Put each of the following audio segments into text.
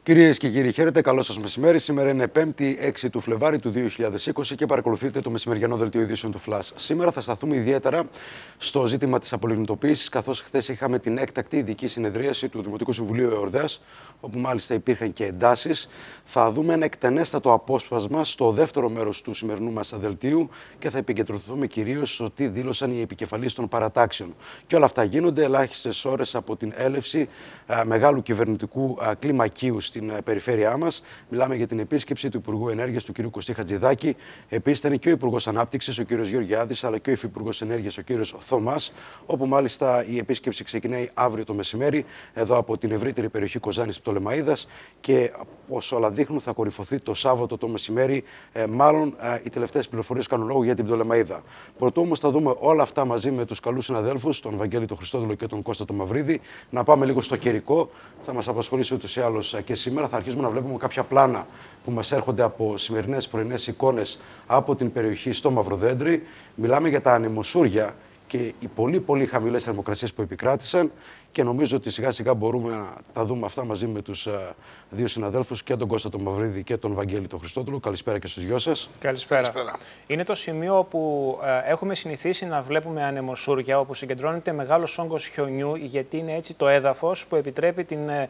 Κυρίες και κύριοι, χαίρετε. Καλό σας μεσημέρι. Σήμερα είναι 5η 6 του Φλεβάρι του 2020 και παρακολουθείτε το μεσημεριανό δελτίο ειδήσεων του Flash. Σήμερα θα σταθούμε ιδιαίτερα στο ζήτημα της απολιγνητοποίησης, καθώς χθες είχαμε την έκτακτη ειδική συνεδρίαση του Δημοτικού Συμβουλίου Εορδέας, όπου μάλιστα υπήρχαν και εντάσεις. Θα δούμε ένα εκτενέστατο απόσπασμα στο δεύτερο μέρος του σημερινού μας δελτίου και θα επικεντρωθούμε κυρίως στο τι δήλωσαν οι επικεφαλείς των παρατάξεων. Και όλα αυτά γίνονται ελάχιστες ώρες από την έλευση μεγάλου κυβερνητικού κλιμακίου στην περιφέρειά μας. Μιλάμε για την επίσκεψη του Υπουργού Ενέργειας, του κ. Κωστή Χατζηδάκη. Επίσης ήταν και ο Υπουργός Ανάπτυξης, ο κ. Γεωργιάδης, αλλά και ο Υφυπουργός Ενέργειας, ο κ. Θωμάς, όπου μάλιστα η επίσκεψη ξεκινάει αύριο το μεσημέρι, εδώ από την ευρύτερη περιοχή Κοζάνης Πτολεμαΐδας και όπως όλα δείχνουν θα κορυφωθεί το Σάββατο το μεσημέρι. Μάλλον οι τελευταίες πληροφορίες κάνουν λόγο για την Πτολεμαΐδα. Πρωτού όμως θα δούμε όλα αυτά μαζί με τους καλούς συναδέλφους, τον Βαγγέλη τον Χριστόδουλο και τον Κώστα τον Μαυρίδη. Να πάμε λίγο στο καιρικό. Θα μας απασχολήσει ούτως ή άλλως και σήμερα. Θα αρχίσουμε να βλέπουμε κάποια πλάνα που μας έρχονται από σημερινές πρωινές εικόνες από την περιοχή στο Μαυροδέντρι. Μιλάμε για τα ανεμοσούρια και οι πολύ χαμηλές θερμοκρασίες που επικράτησαν και νομίζω ότι σιγά σιγά μπορούμε να τα δούμε αυτά μαζί με τους δύο συναδέλφους, και τον Κώστα τον Μαυρίδη και τον Βαγγέλη τον Χριστόδουλο. Καλησπέρα και στους δυο σας. Καλησπέρα. Είναι το σημείο όπου έχουμε συνηθίσει να βλέπουμε ανεμοσούρια, όπου συγκεντρώνεται μεγάλος όγκος χιονιού, γιατί είναι έτσι το έδαφος που επιτρέπει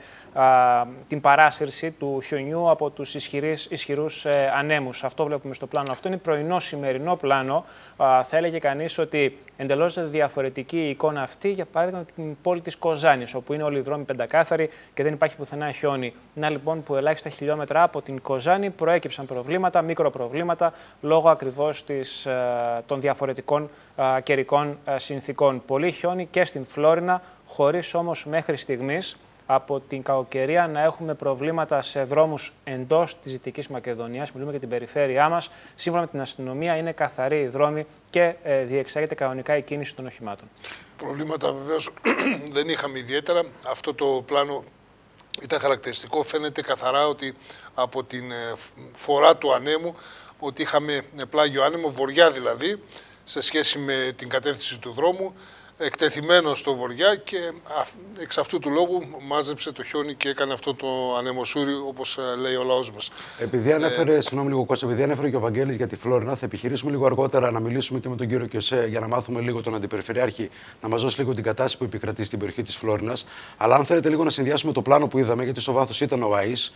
την παράσυρση του χιονιού από τους ισχυρούς ανέμους. Αυτό βλέπουμε στο πλάνο. Αυτό είναι πρωινό σημερινό πλάνο. Θα έλεγε κανείς ότι εντελώς διαφορετική η εικόνα αυτή, για παράδειγμα, την πόλη της Κοζάνης, όπου είναι όλοι οι δρόμοι πεντακάθαροι και δεν υπάρχει πουθενά χιόνι. Να λοιπόν που ελάχιστα χιλιόμετρα από την Κοζάνη προέκυψαν προβλήματα, μικροπροβλήματα, λόγω ακριβώς των διαφορετικών καιρικών συνθήκων. Πολύ χιόνι και στην Φλόρινα, χωρίς όμως μέχρι στιγμής από την κακοκαιρία να έχουμε προβλήματα σε δρόμους εντός της Δυτικής Μακεδονίας. Μιλούμε για την περιφέρειά μας. Σύμφωνα με την αστυνομία είναι καθαροί οι δρόμοι και διεξάγεται κανονικά η κίνηση των οχημάτων. Προβλήματα βεβαίως δεν είχαμε ιδιαίτερα. Αυτό το πλάνο ήταν χαρακτηριστικό. Φαίνεται καθαρά ότι από την φορά του ανέμου ότι είχαμε πλάγιο άνεμο, βορειά δηλαδή, σε σχέση με την κατεύθυνση του δρόμου, εκτεθειμένο στο βορειά, και εξ αυτού του λόγου μάζεψε το χιόνι και έκανε αυτό το ανεμοσούριο, όπως λέει ο λαός μας. Επειδή ανέφερε, συγγνώμη λίγο Κώστα, επειδή ανέφερε και ο Βαγγέλης για τη Φλόρινα, θα επιχειρήσουμε λίγο αργότερα να μιλήσουμε και με τον κύριο Κιωσέ για να μάθουμε λίγο τον Αντιπεριφερειάρχη, να μας δώσει λίγο την κατάσταση που επικρατεί στην περιοχή της Φλόρινας. Αλλά αν θέλετε λίγο να συνδυάσουμε το πλάνο που είδαμε, γιατί στο βάθος ήταν ο ΑΗΣ.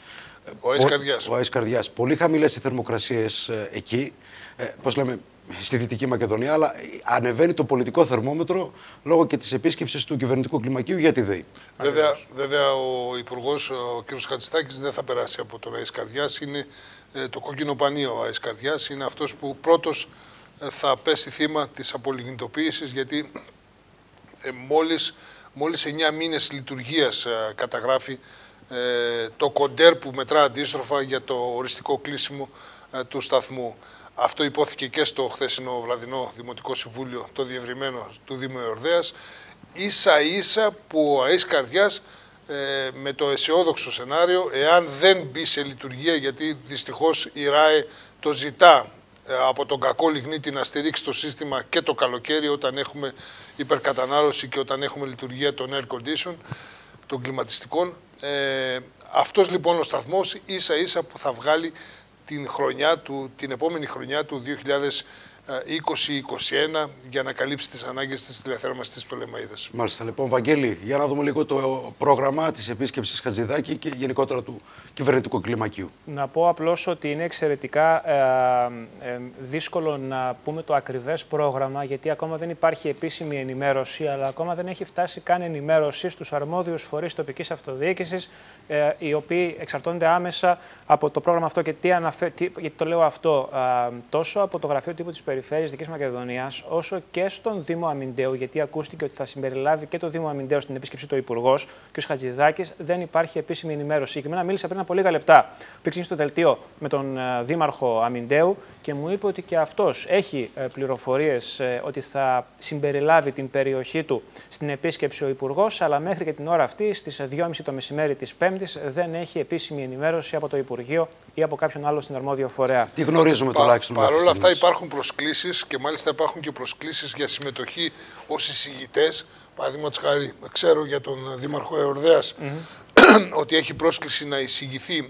Ο ΑΗΣ Καρδιάς. Πολύ χαμηλές οι θερμοκρασίες εκεί. Πώς λέμε, στη Δυτική Μακεδονία, αλλά ανεβαίνει το πολιτικό θερμόμετρο λόγω και της επίσκεψης του κυβερνητικού κλιμακίου για τη ΔΕΗ. Βέβαια, ο Υπουργός, ο κ. Χατζηδάκης, δεν θα περάσει από τον ΑΗΣ Καρδιάς. Είναι το κόκκινο πανί ο ΑΗΣ Καρδιάς. Είναι αυτός που πρώτος θα πέσει θύμα της απολιγνητοποίησης, γιατί μόλις 9 μήνες λειτουργίας καταγράφει το κοντέρ που μετρά αντίστροφα για το οριστικό κλείσιμο του σταθμού. Αυτό υπόθηκε και στο χθεσινό βραδινό Δημοτικό Συμβούλιο, το διευρυμένο του Δήμου Εορδέας. Ίσα-ίσα που ο ΑΗΣ Καρδιάς, με το αισιόδοξο σενάριο, εάν δεν μπει σε λειτουργία, γιατί δυστυχώς η ΡΑΕ το ζητά από τον κακό λιγνίτη να στηρίξει το σύστημα και το καλοκαίρι, όταν έχουμε υπερκατανάλωση και όταν έχουμε λειτουργία των air condition, των κλιματιστικών. Αυτός λοιπόν ο σταθμός ίσα-ίσα που θα βγάλει την επόμενη χρονιά του 2020-2021 για να καλύψει τις ανάγκες της τηλεθέρμανσης της Πτολεμαΐδας. Μάλιστα. Λοιπόν, Βαγγέλη, για να δούμε λίγο το πρόγραμμα της επίσκεψης Χατζηδάκη και γενικότερα του κυβερνητικού κλιμακίου. Να πω απλώς ότι είναι εξαιρετικά δύσκολο να πούμε το ακριβές πρόγραμμα, γιατί ακόμα δεν υπάρχει επίσημη ενημέρωση, αλλά ακόμα δεν έχει φτάσει καν ενημέρωση στους αρμόδιους φορείς τοπικής αυτοδιοίκησης, οι οποίοι εξαρτώνται άμεσα από το πρόγραμμα αυτό. Και γιατί το λέω αυτό, τόσο από το Γραφείο Τύπου της Περιφέρειας Δυτικής Μακεδονίας, όσο και στον Δήμο Αμυντέου, γιατί ακούστηκε ότι θα συμπεριλάβει και το Δήμο Αμυντέου στην επίσκεψη του Υπουργός και ο Χατζηδάκης, δεν υπάρχει επίσημη ενημέρωση. Συγκεκριμένα μίλησα πριν από λίγα λεπτά που ξεκίνησε το δελτίο με τον Δήμαρχο Αμυντέου και μου είπε ότι και αυτός έχει πληροφορίες ότι θα συμπεριλάβει την περιοχή του στην επίσκεψη ο Υπουργός, αλλά μέχρι και την ώρα αυτή, στις 2:30 το μεσημέρι της Πέμπτης, δεν έχει επίσημη ενημέρωση από το Υπουργείο ή από κάποιον άλλο στην αρμόδιο φορέα. Τι γνωρίζουμε τουλάχιστον. Παρ' όλα αυτά υπάρχουν προσκλήσεις και μάλιστα υπάρχουν και προσκλήσεις για συμμετοχή ως εισηγητές. Παραδείγματος χάρη, ξέρω για τον Δήμαρχο Εορδέας ότι έχει πρόσκληση να εισηγηθεί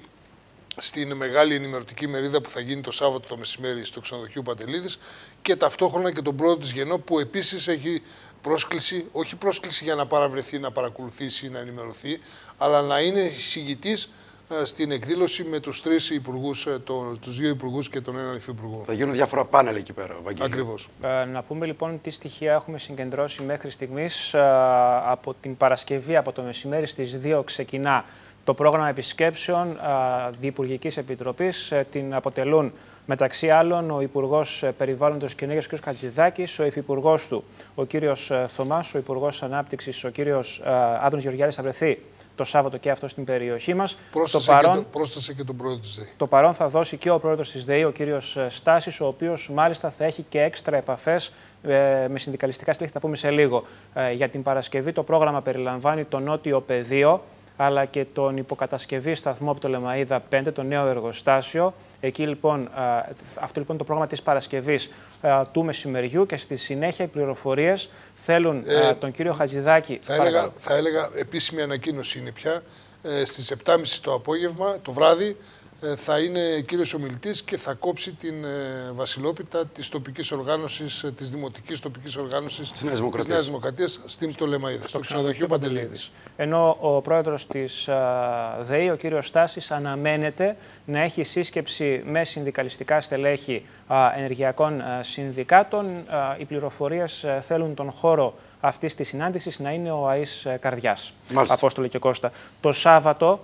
στην μεγάλη ενημερωτική μερίδα που θα γίνει το Σάββατο το μεσημέρι στο ξενοδοχείο Παντελίδης, και ταυτόχρονα και τον πρόεδρο της Γενό που επίσης έχει πρόσκληση, όχι πρόσκληση για να παραβρεθεί, να παρακολουθήσει ή να ενημερωθεί, αλλά να είναι εισηγητής στην εκδήλωση με τους τρεις υπουργούς, τους δύο υπουργούς και τον έναν υφυπουργό. Θα γίνουν διάφορα πάνελ εκεί πέρα, Βαγγέλη. Ακριβώς. Να πούμε λοιπόν τι στοιχεία έχουμε συγκεντρώσει μέχρι στιγμής. Από την Παρασκευή, από το μεσημέρι στις 2 ξεκινά το πρόγραμμα επισκέψεων Διυπουργικής Επιτροπής. Την αποτελούν μεταξύ άλλων ο Υπουργός Περιβάλλοντος και Ενέργειας, ο κ. Χατζηδάκης, ο Υφυπουργός του, ο κ. Θωμάς, ο Υπουργός Ανάπτυξης, ο κ. Άδωνης Γεωργιάδης θα βρεθεί το Σάββατο και αυτό στην περιοχή μας. Πρόσθεσε και τον πρόεδρο της ΔΕΗ. Το παρόν θα δώσει και ο πρόεδρος της ΔΕΗ, ο κύριος Στάσης, ο οποίος μάλιστα θα έχει και έξτρα επαφές με συνδικαλιστικά στελέχη, θα πούμε σε λίγο. Για την Παρασκευή το πρόγραμμα περιλαμβάνει το νότιο πεδίο, αλλά και τον υποκατασκευή σταθμό από το Λεμαΐδα 5, το νέο εργοστάσιο. Εκεί λοιπόν, αυτό λοιπόν το πρόγραμμα της Παρασκευής του μεσημεριού, και στη συνέχεια οι πληροφορίες θέλουν τον κύριο Χατζηδάκη. Θα έλεγα επίσημη ανακοίνωση είναι πια. Στις 7.30 το απόγευμα, το βράδυ, θα είναι κύριος ομιλητής και θα κόψει την βασιλόπιτα της τοπικής οργάνωσης, της δημοτικής τοπικής οργάνωσης της Νέας Δημοκρατίας στην Πτολεμαΐδα, στο ξενοδοχείο Παντελίδης. Ενώ ο πρόεδρος της ΔΕΗ, ο κύριος Στάσης, αναμένεται να έχει σύσκεψη με συνδικαλιστικά στελέχη ενεργειακών συνδικάτων. Οι πληροφορίες θέλουν τον χώρο αυτής της συνάντησης να είναι ο ΑΗΣ Καρδιάς. Απόστολε και Κώστα. Το Σάββατο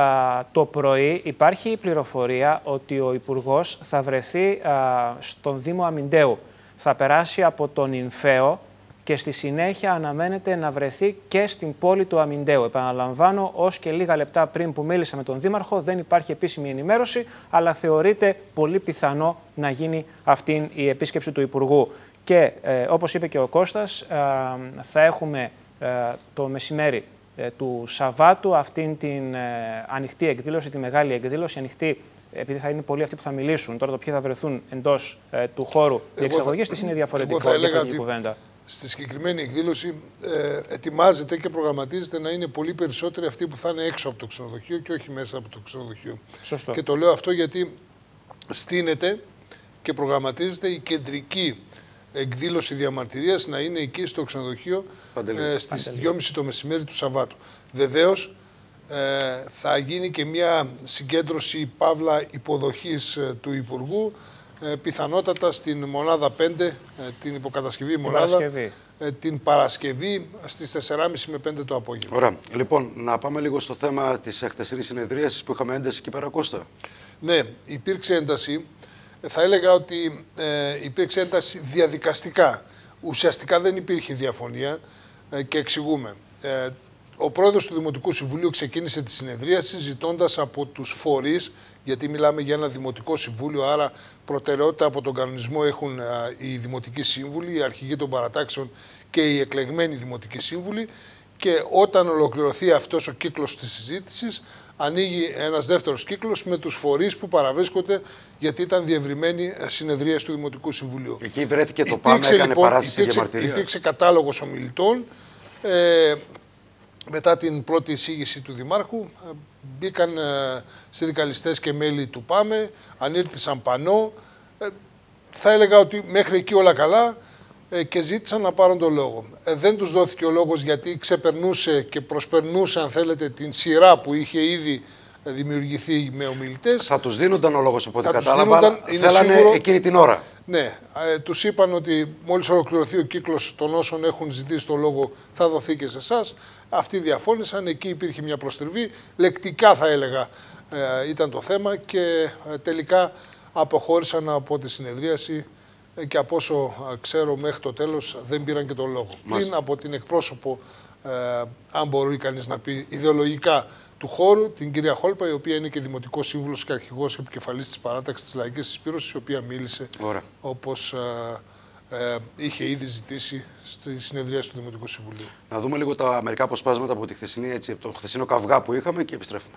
το πρωί υπάρχει η πληροφορία ότι ο Υπουργός θα βρεθεί στον Δήμο Αμυντέου. Θα περάσει από τον Ινφαίο και στη συνέχεια αναμένεται να βρεθεί και στην πόλη του Αμυντέου. Επαναλαμβάνω, ως και λίγα λεπτά πριν που μίλησα με τον Δήμαρχο, δεν υπάρχει επίσημη ενημέρωση, αλλά θεωρείται πολύ πιθανό να γίνει αυτή η επίσκεψη του Υπουργού. Και όπως είπε και ο Κώστας, θα έχουμε το μεσημέρι του Σαββάτου αυτήν την ανοιχτή εκδήλωση, τη μεγάλη εκδήλωση, ανοιχτή, επειδή θα είναι πολλοί αυτοί που θα μιλήσουν. Τώρα το ποιοι θα βρεθούν εντός του χώρου διεξαγωγής της είναι διαφορετική κουβέντα. Στη συγκεκριμένη εκδήλωση ετοιμάζεται και προγραμματίζεται να είναι πολύ περισσότεροι αυτοί που θα είναι έξω από το ξενοδοχείο και όχι μέσα από το ξενοδοχείο. Σωστό. Και το λέω αυτό γιατί στείνεται και προγραμματίζεται η κεντρική εκδήλωση διαμαρτυρίας να είναι εκεί στο ξενοδοχείο στις 2.30 το μεσημέρι του Σαββάτου. Βεβαίως θα γίνει και μια συγκέντρωση παύλα υποδοχής του Υπουργού, πιθανότατα στην μονάδα 5, την υποκατασκευή μονάδα, την Παρασκευή στις 4.30 με 5 το απόγευμα. Ωραία. Λοιπόν, να πάμε λίγο στο θέμα της χθεσινής συνεδρίασης που είχαμε ένταση εκεί πέρα, Κώστα. Ναι, υπήρξε ένταση. Θα έλεγα ότι υπήρξε ένταση διαδικαστικά. Ουσιαστικά δεν υπήρχε διαφωνία και εξηγούμε. Ο πρόεδρος του Δημοτικού Συμβουλίου ξεκίνησε τη συνεδρίαση ζητώντας από τους φορείς, γιατί μιλάμε για ένα Δημοτικό Συμβούλιο, άρα προτεραιότητα από τον κανονισμό έχουν οι Δημοτικοί Σύμβουλοι, οι αρχηγοί των παρατάξεων και οι εκλεγμένοι Δημοτικοί Σύμβουλοι, και όταν ολοκληρωθεί αυτός ο κύκλος της συζήτησης, ανοίγει ένας δεύτερος κύκλος με τους φορείς που παραβρίσκονται, γιατί ήταν διευρυμένη συνεδρίαση του Δημοτικού Συμβουλίου. Εκεί βρέθηκε το ΠΑΜ, έκανε λοιπόν, παράσταση διαμαρτυρία. Υπήρξε κατάλογος ομιλητών. Μετά την πρώτη εισήγηση του Δημάρχου, μπήκαν συνδικαλιστές και μέλη του ΠΑΜΕ, ανήρθησαν πανό. Θα έλεγα ότι μέχρι εκεί όλα καλά και ζήτησαν να πάρουν τον λόγο. Δεν τους δόθηκε ο λόγος γιατί ξεπερνούσε και προσπερνούσε, αν θέλετε, την σειρά που είχε ήδη δημιουργηθεί με ομιλητές. Θα τους δίνονταν ο λόγος, οπότε κατάλαβα, θέλανε εκείνη την ώρα. Ναι, τους είπαν ότι μόλις ολοκληρωθεί ο κύκλος των όσων έχουν ζητήσει το λόγο θα δοθεί και σε εσάς. Αυτοί διαφώνησαν, εκεί υπήρχε μια προστριβή, λεκτικά θα έλεγα ήταν το θέμα και τελικά αποχώρησαν από τη συνεδρίαση και από όσο ξέρω μέχρι το τέλος δεν πήραν και τον λόγο. Πλην από την εκπρόσωπο, αν μπορεί κανείς να πει ιδεολογικά, του χώρου, την κυρία Χόλπα, η οποία είναι και δημοτικός σύμβουλος και αρχηγός επικεφαλής της παράταξης της Λαϊκής Συσπήρωσης, η οποία μίλησε όπως είχε ήδη ζητήσει στη συνεδρίαση του Δημοτικού Συμβουλίου. Να δούμε λίγο τα μερικά αποσπάσματα από τη χθεσινή, έτσι, από τον χθεσινό καυγά που είχαμε και επιστρέφουμε.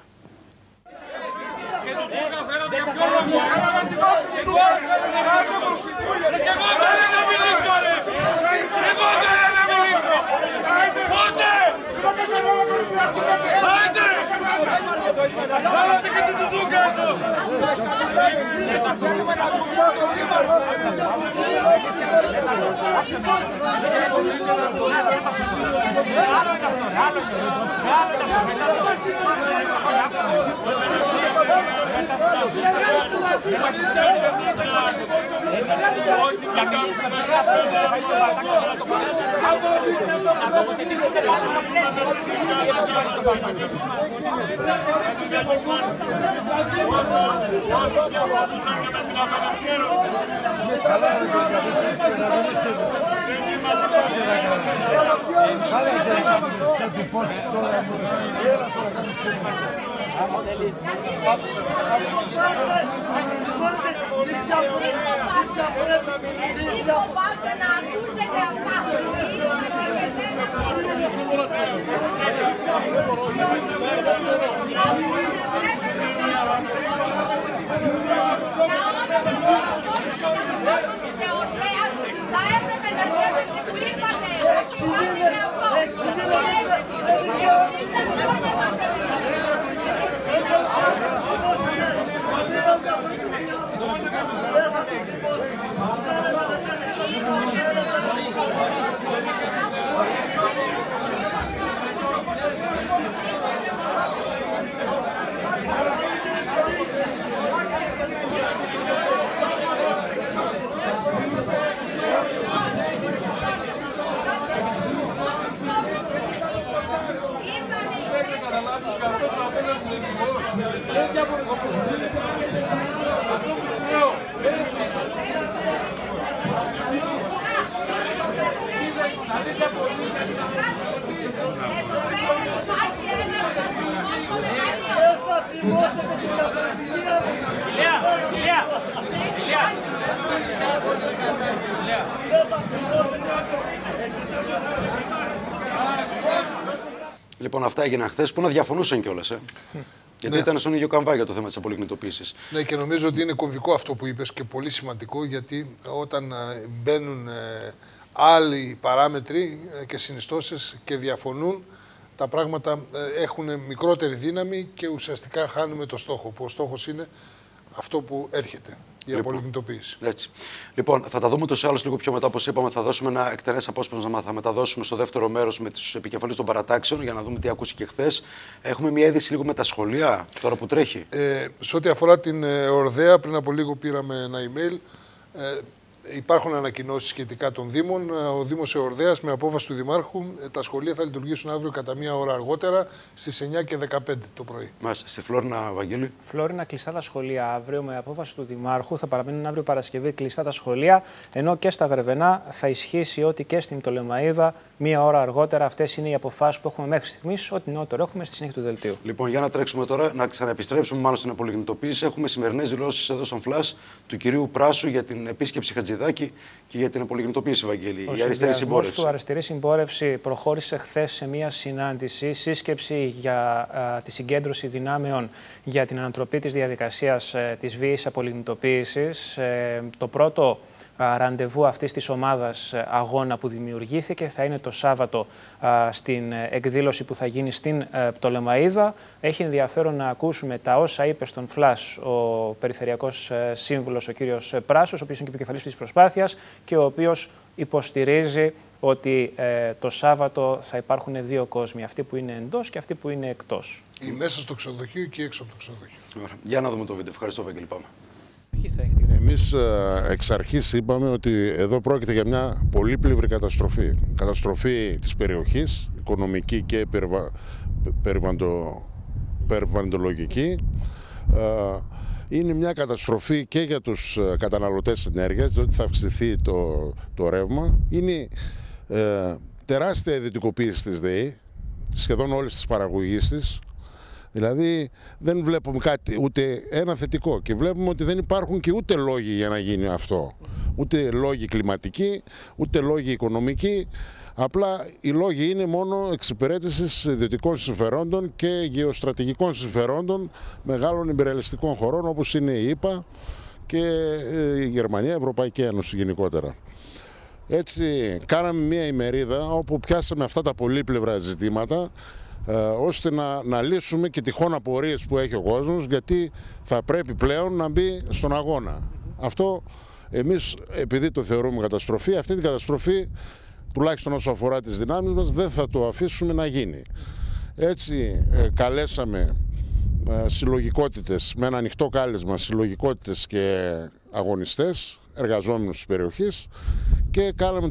Λοιπόν, αυτά έγιναν χθες που να διαφωνούσαν κιόλας. Γιατί ήταν στον ίδιο καμβά για το θέμα της απολιγνητοποίησης. Ναι, και νομίζω ότι είναι κομβικό αυτό που είπες και πολύ σημαντικό, γιατί όταν μπαίνουν άλλοι παράμετροι και συνιστώσεις και διαφωνούν, τα πράγματα έχουν μικρότερη δύναμη και ουσιαστικά χάνουμε το στόχο, που ο στόχος είναι αυτό που έρχεται. Η απολιγνητοποίηση. Έτσι. Λοιπόν, θα τα δούμε ούτως ή άλλως λίγο πιο μετά. Όπως είπαμε, θα δώσουμε ένα εκτενές απόσπασμα. Θα μεταδώσουμε στο δεύτερο μέρος με τους επικεφαλείς των παρατάξεων για να δούμε τι ακούστηκε χθες. Έχουμε μια είδηση λίγο με τα σχολεία τώρα που τρέχει. Σε ό,τι αφορά την Ορδέα, πριν από λίγο πήραμε ένα email. Υπάρχουν ανακοινώσεις σχετικά των Δήμων. Ο Δήμος Εορδέας, με απόφαση του Δημάρχου, τα σχολεία θα λειτουργήσουν αύριο κατά μία ώρα αργότερα, στις 9 και 15 το πρωί. Μάλιστα. Στη Φλόρινα, Βαγγέλη. Φλόρινα, κλειστά τα σχολεία αύριο με απόφαση του Δημάρχου. Θα παραμείνουν αύριο Παρασκευή κλειστά τα σχολεία. Ενώ και στα Γρεβενά θα ισχύσει ότι και στην Πτολεμαΐδα μία ώρα αργότερα. Αυτές είναι οι αποφάσεις που έχουμε μέχρι στιγμής. Ό,τι νεότερο έχουμε στη συνέχεια του δελτίου. Λοιπόν, για να τρέξουμε τώρα, να ξαναεπιστρέψουμε μάλλον στην απολιγνητοποίηση. Έχουμε σημερινές δηλώσεις εδώ στον Φλας του κυρίου Πράσου για την επίσκεψη Χατζηδάκη και για την απολιγνητοποίηση, Βαγγέλη. Η αριστερή συμπόρευση. Η αριστερή συμπόρευση προχώρησε χθες σε μία συνάντηση, σύσκεψη για τη συγκέντρωση δυνάμεων για την ανατροπή της διαδικασίας της βίαιης απολιγνητοποίησης. Το πρώτο ραντεβού αυτής της ομάδας αγώνα που δημιουργήθηκε θα είναι το Σάββατο στην εκδήλωση που θα γίνει στην Πτολεμαΐδα. Έχει ενδιαφέρον να ακούσουμε τα όσα είπε στον Φλας ο Περιφερειακός Σύμβουλος, ο κύριος Πράσος, ο οποίος είναι και επικεφαλής της προσπάθειας και ο οποίος υποστηρίζει ότι το Σάββατο θα υπάρχουν δύο κόσμοι, αυτοί που είναι εντός και αυτοί που είναι εκτός. Ή μέσα στο ξενοδοχείο και έξω από το ξενοδοχείο. Ωραία. Για να δούμε το βίντεο. Ευχαριστώ, Βαγγέλη. Πάμε. Εμείς εξ αρχής είπαμε ότι εδώ πρόκειται για μια πολύπλευρη καταστροφή. Καταστροφή της περιοχής, οικονομική και περιβαλλοντολογική. Είναι μια καταστροφή και για τους καταναλωτές ενέργειας, διότι θα αυξηθεί το ρεύμα. Είναι τεράστια ιδιωτικοποίηση της ΔΕΗ, σχεδόν όλης της παραγωγής της. Δηλαδή δεν βλέπουμε κάτι, ούτε ένα θετικό, και βλέπουμε ότι δεν υπάρχουν και ούτε λόγοι για να γίνει αυτό. Ούτε λόγοι κλιματικοί, ούτε λόγοι οικονομικοί. Απλά οι λόγοι είναι μόνο εξυπηρέτησης ιδιωτικών συμφερόντων και γεωστρατηγικών συμφερόντων μεγάλων ιμπεριαλιστικών χωρών όπως είναι η ΗΠΑ και η Γερμανία, η Ευρωπαϊκή Ένωση γενικότερα. Έτσι κάναμε μια ημερίδα όπου πιάσαμε αυτά τα πολύπλευρα ζητήματα, ώστε να λύσουμε και τυχόν απορίες που έχει ο κόσμος, γιατί θα πρέπει πλέον να μπει στον αγώνα. Αυτό Εμείς, επειδή το θεωρούμε καταστροφή, αυτή την καταστροφή, τουλάχιστον όσο αφορά τις δυνάμεις μας, δεν θα το αφήσουμε να γίνει. Έτσι καλέσαμε συλλογικότητες, με ένα ανοιχτό κάλεσμα, συλλογικότητες και αγωνιστές, εργαζόμενους της περιοχής, και κάναμε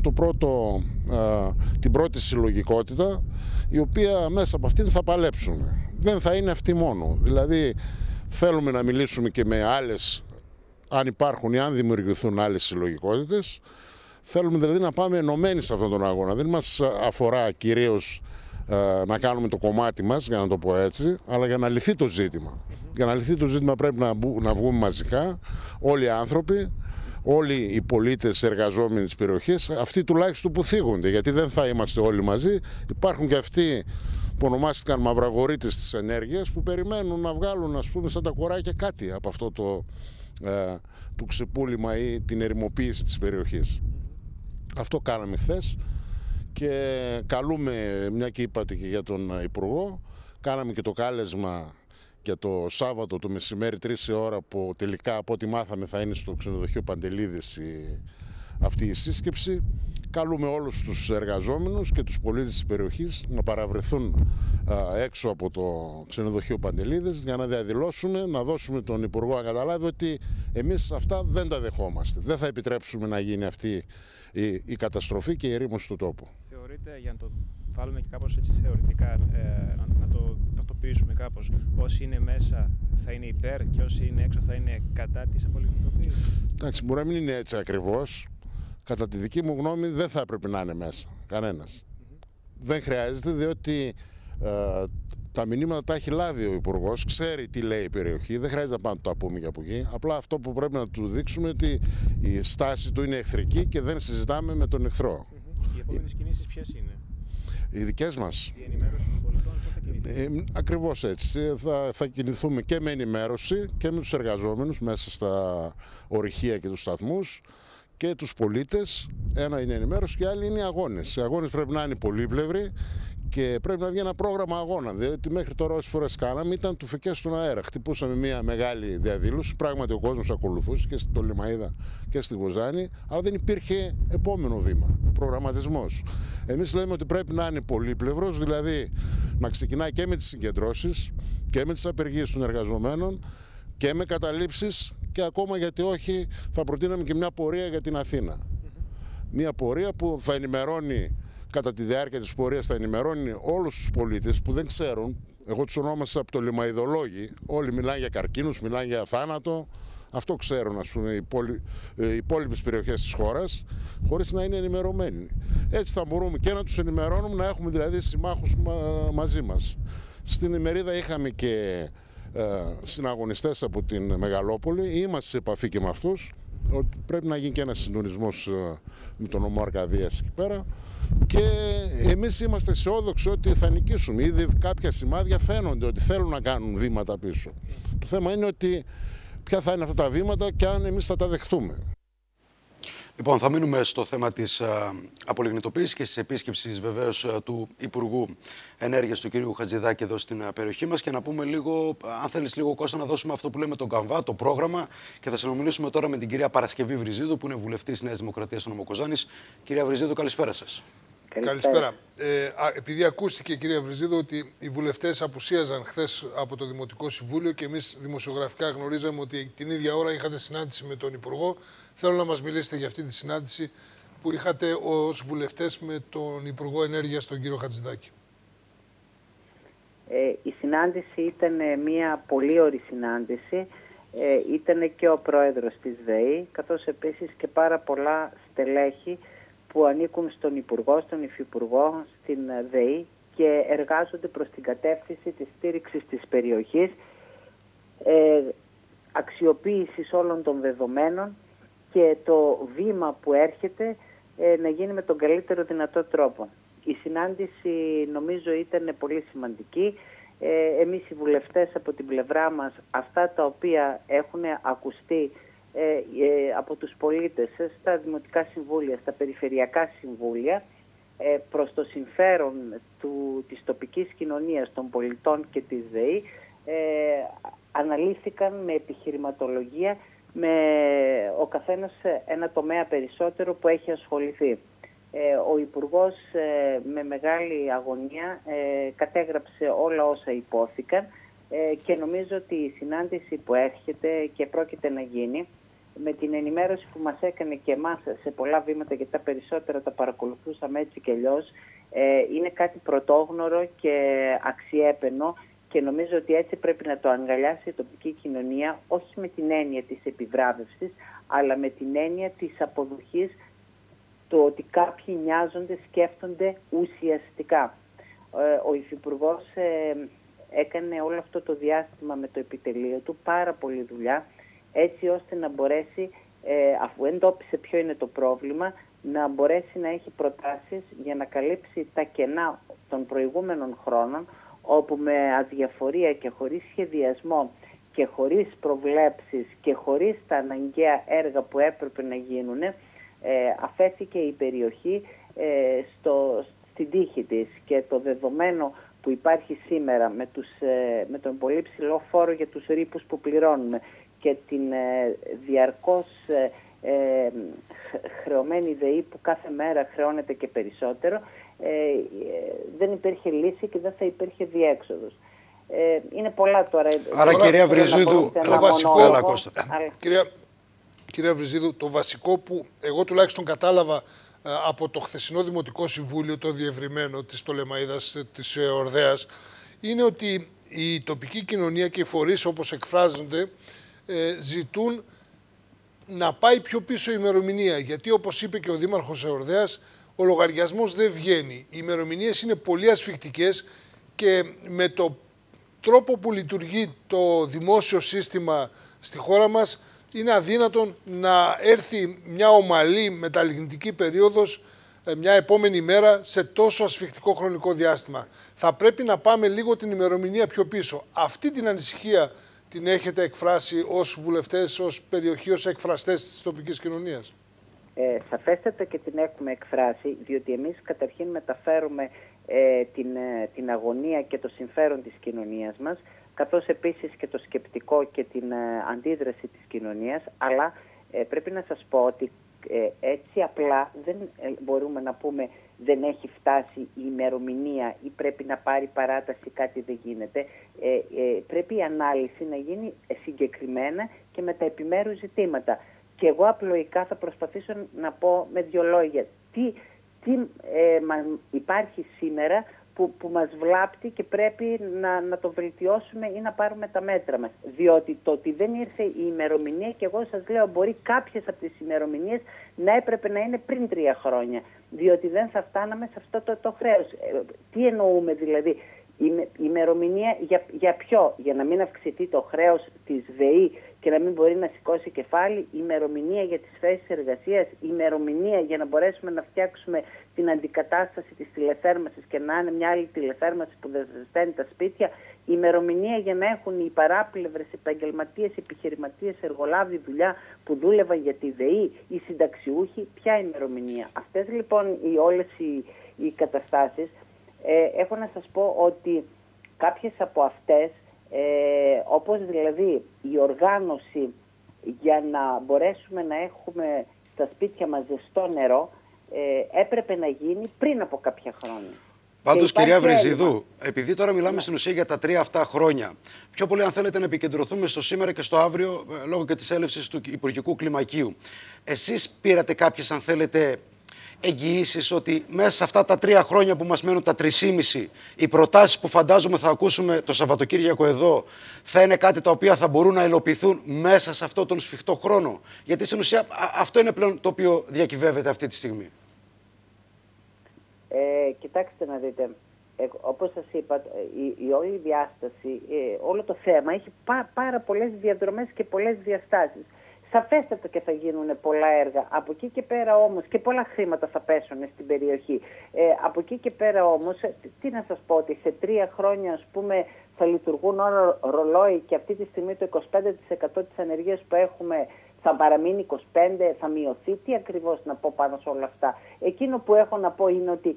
την πρώτη συλλογικότητα, η οποία μέσα από αυτήν θα παλέψουμε. Δεν θα είναι αυτή μόνο. Δηλαδή θέλουμε να μιλήσουμε και με άλλες, αν υπάρχουν ή αν δημιουργηθούν άλλες συλλογικότητες. Θέλουμε δηλαδή να πάμε ενωμένοι σε αυτόν τον αγώνα. Δεν μας αφορά κυρίως να κάνουμε το κομμάτι μας, για να το πω έτσι, αλλά για να λυθεί το ζήτημα. Για να λυθεί το ζήτημα πρέπει να βγούμε μαζικά όλοι οι άνθρωποι, όλοι οι πολίτες εργαζόμενοι της περιοχής, αυτοί τουλάχιστον που θίγονται, γιατί δεν θα είμαστε όλοι μαζί. Υπάρχουν και αυτοί που ονομάστηκαν μαυραγορείτες της ενέργειας, που περιμένουν να βγάλουν, ας πούμε, σαν τα κοράκια κάτι από αυτό το ξεπούλημα ή την ερημοποίηση της περιοχής. Αυτό κάναμε χθες και καλούμε, μια και είπατε και για τον Υπουργό, κάναμε και το κάλεσμα για το Σάββατο το μεσημέρι 3 η ώρα, που τελικά από ό,τι μάθαμε θα είναι στο ξενοδοχείο Παντελίδης αυτή η σύσκεψη. Καλούμε όλους τους εργαζόμενους και τους πολίτες της περιοχής να παραβρεθούν έξω από το ξενοδοχείο Παντελίδης για να διαδηλώσουμε, να δώσουμε τον Υπουργό να καταλάβει ότι εμείς αυτά δεν τα δεχόμαστε. Δεν θα επιτρέψουμε να γίνει αυτή η καταστροφή και η ερήμωση του τόπου. Θεωρείτε, για να το βάλουμε και κάπως έτσι θεωρητικά, να το τακτοποιήσουμε κάπως, όσοι είναι μέσα θα είναι υπέρ και όσοι είναι έξω θα είναι κατά της απολιγνητοποίησης? Εντάξει, μπορεί να μην είναι έτσι ακριβώς. Κατά τη δική μου γνώμη δεν θα έπρεπε να είναι μέσα κανένας. Δεν χρειάζεται, διότι τα μηνύματα τα έχει λάβει ο Υπουργός, ξέρει τι λέει η περιοχή, δεν χρειάζεται να το πούμε για από εκεί. Απλά αυτό που πρέπει να του δείξουμε ότι η στάση του είναι εχθρική και δεν συζητάμε με τον εχθρό. Οι επόμενες κινήσεις ποιες είναι? Οι δικές μας. Η ενημέρωση των πολιτών, πώς θα κινηθεί? Ακριβώς έτσι. Θα κινηθούμε και με ενημέρωση και με τους εργαζόμενους μέσα στα ορυχεία και τους σταθμούς και τους πολίτες. Ένα είναι η ενημέρωση και άλλοι είναι οι αγώνες. Οι αγώνες πρέπει να είναι πολύπλευροι και πρέπει να βγει ένα πρόγραμμα αγώνα. Διότι μέχρι τώρα όσες φορές κάναμε ήταν του φεκές στον αέρα. Χτυπούσαμε μια μεγάλη διαδήλωση. Πράγματι ο κόσμος ακολουθούσε και στο Λιμαΐδα και στη Γοζάνη, αλλά δεν υπήρχε επόμενο βήμα. Προγραμματισμός. Εμείς λέμε ότι πρέπει να είναι πολύπλευρος, δηλαδή να ξεκινάει και με τις συγκεντρώσεις και με τις απεργίες των εργαζομένων και με καταλήψεις, και ακόμα γιατί όχι θα προτείναμε και μια πορεία για την Αθήνα. Μια πορεία που θα ενημερώνει, κατά τη διάρκεια της πορείας θα ενημερώνει όλους τους πολίτες που δεν ξέρουν. Εγώ τους ονόμασα από το λιμαειδολόγοι. Όλοι μιλάνε για καρκίνους, μιλάνε για θάνατο. Αυτό ξέρουν, ας πούμε, οι υπόλοιπες περιοχές της χώρας, χωρίς να είναι ενημερωμένοι. Έτσι θα μπορούμε και να τους ενημερώνουμε, να έχουμε δηλαδή συμμάχους μαζί μας. Στην ημερίδα είχαμε και συναγωνιστές από την Μεγαλόπολη, είμαστε σε επαφή και με αυτούς. Πρέπει να γίνει και ένας συντονισμός με τον νομό Αρκαδίας εκεί πέρα, και εμείς είμαστε αισιόδοξοι ότι θα νικήσουμε. Ήδη κάποια σημάδια φαίνονται ότι θέλουν να κάνουν βήματα πίσω. Το θέμα είναι ότι ποια θα είναι αυτά τα βήματα και αν εμείς θα τα δεχτούμε. Λοιπόν, θα μείνουμε στο θέμα της απολιγνητοποίησης και της επίσκεψης βεβαίως του Υπουργού Ενέργειας του κ. Χατζηδάκη εδώ στην περιοχή μας, και να πούμε λίγο, αν θέλεις λίγο Κώστα, να δώσουμε αυτό που λέμε τον καμβά, το πρόγραμμα, και θα συνομιλήσουμε τώρα με την κυρία Παρασκευή Βριζίδου, που είναι βουλευτής Νέας Δημοκρατίας στο Νομό Κοζάνης. Κυρία Βριζίδου, καλησπέρα σας. Καλησπέρα. Επειδή ακούστηκε, κυρία Βριζίδου, ότι οι βουλευτές απουσίαζαν χθες από το Δημοτικό Συμβούλιο και εμείς δημοσιογραφικά γνωρίζαμε ότι την ίδια ώρα είχατε συνάντηση με τον Υπουργό, θέλω να μας μιλήσετε για αυτή τη συνάντηση που είχατε ως βουλευτές με τον Υπουργό Ενέργειας, τον κύριο Χατζηδάκη. Η συνάντηση ήταν μια πολύ ωραία συνάντηση. Ήταν και ο πρόεδρος της ΔΕΗ, καθώς επίσης και πάρα πολλά στελέχη που ανήκουν στον Υπουργό, στον Υφυπουργό, στην ΔΕΗ και εργάζονται προς την κατεύθυνση της στήριξης της περιοχής, αξιοποίησης όλων των δεδομένων και το βήμα που έρχεται να γίνει με τον καλύτερο δυνατό τρόπο. Η συνάντηση νομίζω ήταν πολύ σημαντική. Εμείς οι βουλευτές από την πλευρά μας, αυτά τα οποία έχουν ακουστεί από τους πολίτες στα δημοτικά συμβούλια, στα περιφερειακά συμβούλια, προς το συμφέρον της τοπικής κοινωνίας, των πολιτών και της ΔΕΗ, αναλύθηκαν με επιχειρηματολογία με ο καθένας ένα τομέα περισσότερο που έχει ασχοληθεί. Ο Υπουργός με μεγάλη αγωνία κατέγραψε όλα όσα υπόθηκαν και νομίζω ότι η συνάντηση που έρχεται και πρόκειται να γίνει, με την ενημέρωση που μας έκανε και εμάς σε πολλά βήματα, γιατί τα περισσότερα τα παρακολουθούσαμε έτσι και αλλιώς, είναι κάτι πρωτόγνωρο και αξιέπαινο και νομίζω ότι έτσι πρέπει να το αγκαλιάσει η τοπική κοινωνία, όχι με την έννοια της επιβράβευσης, αλλά με την έννοια της αποδοχής του ότι κάποιοι νοιάζονται, σκέφτονται ουσιαστικά. Ο Υφυπουργός έκανε όλο αυτό το διάστημα με το επιτελείο του πάρα πολλή δουλειά, έτσι ώστε να μπορέσει, αφού εντόπισε ποιο είναι το πρόβλημα, να μπορέσει να έχει προτάσεις για να καλύψει τα κενά των προηγούμενων χρόνων, όπου με αδιαφορία και χωρίς σχεδιασμό και χωρίς προβλέψεις και χωρίς τα αναγκαία έργα που έπρεπε να γίνουν, αφέθηκε η περιοχή στην τύχη της. Και το δεδομένο που υπάρχει σήμερα με τον πολύ ψηλό φόρο για τους ρήπους που πληρώνουμε και την διαρκώς χρεωμένη ΔΕΗ που κάθε μέρα χρεώνεται και περισσότερο, δεν υπήρχε λύση και δεν θα υπήρχε διέξοδος. Είναι πολλά τώρα. Άρα, κυρία Βριζίδου, το βασικό, κυρία Βριζίδου, το βασικό που εγώ τουλάχιστον κατάλαβα από το χθεσινό Δημοτικό Συμβούλιο, το διευρυμένο της Πτολεμαΐδας, της Ορδέας, είναι ότι η τοπική κοινωνία και οι φορείς όπως εκφράζονται ζητούν να πάει πιο πίσω η ημερομηνία. Γιατί όπως είπε και ο Δήμαρχος Ορδέας, ο λογαριασμός δεν βγαίνει. Οι ημερομηνίες είναι πολύ ασφικτικές και με το τρόπο που λειτουργεί το δημόσιο σύστημα στη χώρα μας είναι αδύνατον να έρθει μια ομαλή μεταλλιγνητική περίοδος μια επόμενη μέρα σε τόσο ασφικτικό χρονικό διάστημα. Θα πρέπει να πάμε λίγο την ημερομηνία πιο πίσω. Αυτή την ανησυχία την έχετε εκφράσει ως βουλευτές, ως περιοχή, ως εκφραστές της τοπικής κοινωνίας? Σαφέστατα και την έχουμε εκφράσει, διότι εμείς καταρχήν μεταφέρουμε την αγωνία και το συμφέρον της κοινωνίας μας, καθώς επίσης και το σκεπτικό και την αντίδραση της κοινωνίας, αλλά πρέπει να σας πω ότι έτσι απλά δεν μπορούμε να πούμε δεν έχει φτάσει η ημερομηνία ή πρέπει να πάρει παράταση, κάτι δεν γίνεται. Πρέπει η ανάλυση να γίνει συγκεκριμένα και με τα επιμέρους ζητήματα. Και εγώ απλοϊκά θα προσπαθήσω να πω με δύο λόγια τι υπάρχει σήμερα που μας βλάπτει και πρέπει να το βελτιώσουμε ή να πάρουμε τα μέτρα μας. Διότι το ότι δεν ήρθε η ημερομηνία, και εγώ σας λέω μπορεί κάποιες από τις ημερομηνίες να έπρεπε να είναι πριν 3 χρόνια, διότι δεν θα φτάναμε σε αυτό το χρέος. Τι εννοούμε δηλαδή? Η ημερομηνία για ποιο? Για να μην αυξηθεί το χρέος της ΔΕΗ και να μην μπορεί να σηκώσει κεφάλι, ημερομηνία για τις θέσεις εργασίας, ημερομηνία για να μπορέσουμε να φτιάξουμε την αντικατάσταση της τηλεθέρμανσης και να είναι μια άλλη τηλεθέρμανση που δεν ζεσταίνει τα σπίτια, ημερομηνία για να έχουν οι παράπλευρες επαγγελματίες, επιχειρηματίες, εργολάβοι δουλειά που δούλευαν για τη ΔΕΗ, οι συνταξιούχοι, ποια ημερομηνία? Αυτές λοιπόν όλες οι καταστάσεις, έχω να σας πω ότι κάποιες από αυτές, όπως δηλαδή η οργάνωση για να μπορέσουμε να έχουμε στα σπίτια μας ζεστό νερό, έπρεπε να γίνει πριν από κάποια χρόνια. Πάντως, κυρία Βριζίδου, επειδή τώρα μιλάμε στην ουσία για τα 3 αυτά χρόνια, πιο πολύ αν θέλετε να επικεντρωθούμε στο σήμερα και στο αύριο, λόγω και της έλευσης του Υπουργικού Κλιμακίου. Εσείς πήρατε κάποιες, αν θέλετε, εγγυήσεις ότι μέσα σε αυτά τα 3 χρόνια που μας μένουν, τα 3,5, οι προτάσεις που φαντάζομαι θα ακούσουμε το Σαββατοκύριακο εδώ, θα είναι κάτι τα οποία θα μπορούν να υλοποιηθούν μέσα σε αυτόν τον σφιχτό χρόνο? Γιατί στην ουσία αυτό είναι πλέον το οποίο διακυβεύεται αυτή τη στιγμή. Κοιτάξτε να δείτε, όπως σας είπα, η όλη διάσταση, όλο το θέμα έχει πάρα πολλές διαδρομές και πολλές διαστάσεις. Σαφέστατα και θα γίνουν πολλά έργα. Από εκεί και πέρα όμως, και πολλά χρήματα θα πέσουν στην περιοχή. Από εκεί και πέρα όμως, τι να σας πω, ότι σε 3 χρόνια ας πούμε θα λειτουργούν όλο ρολόι και αυτή τη στιγμή το 25% της ανεργίας που έχουμε θα παραμείνει 25, θα μειωθεί, τι ακριβώς να πω πάνω σε όλα αυτά. Εκείνο που έχω να πω είναι ότι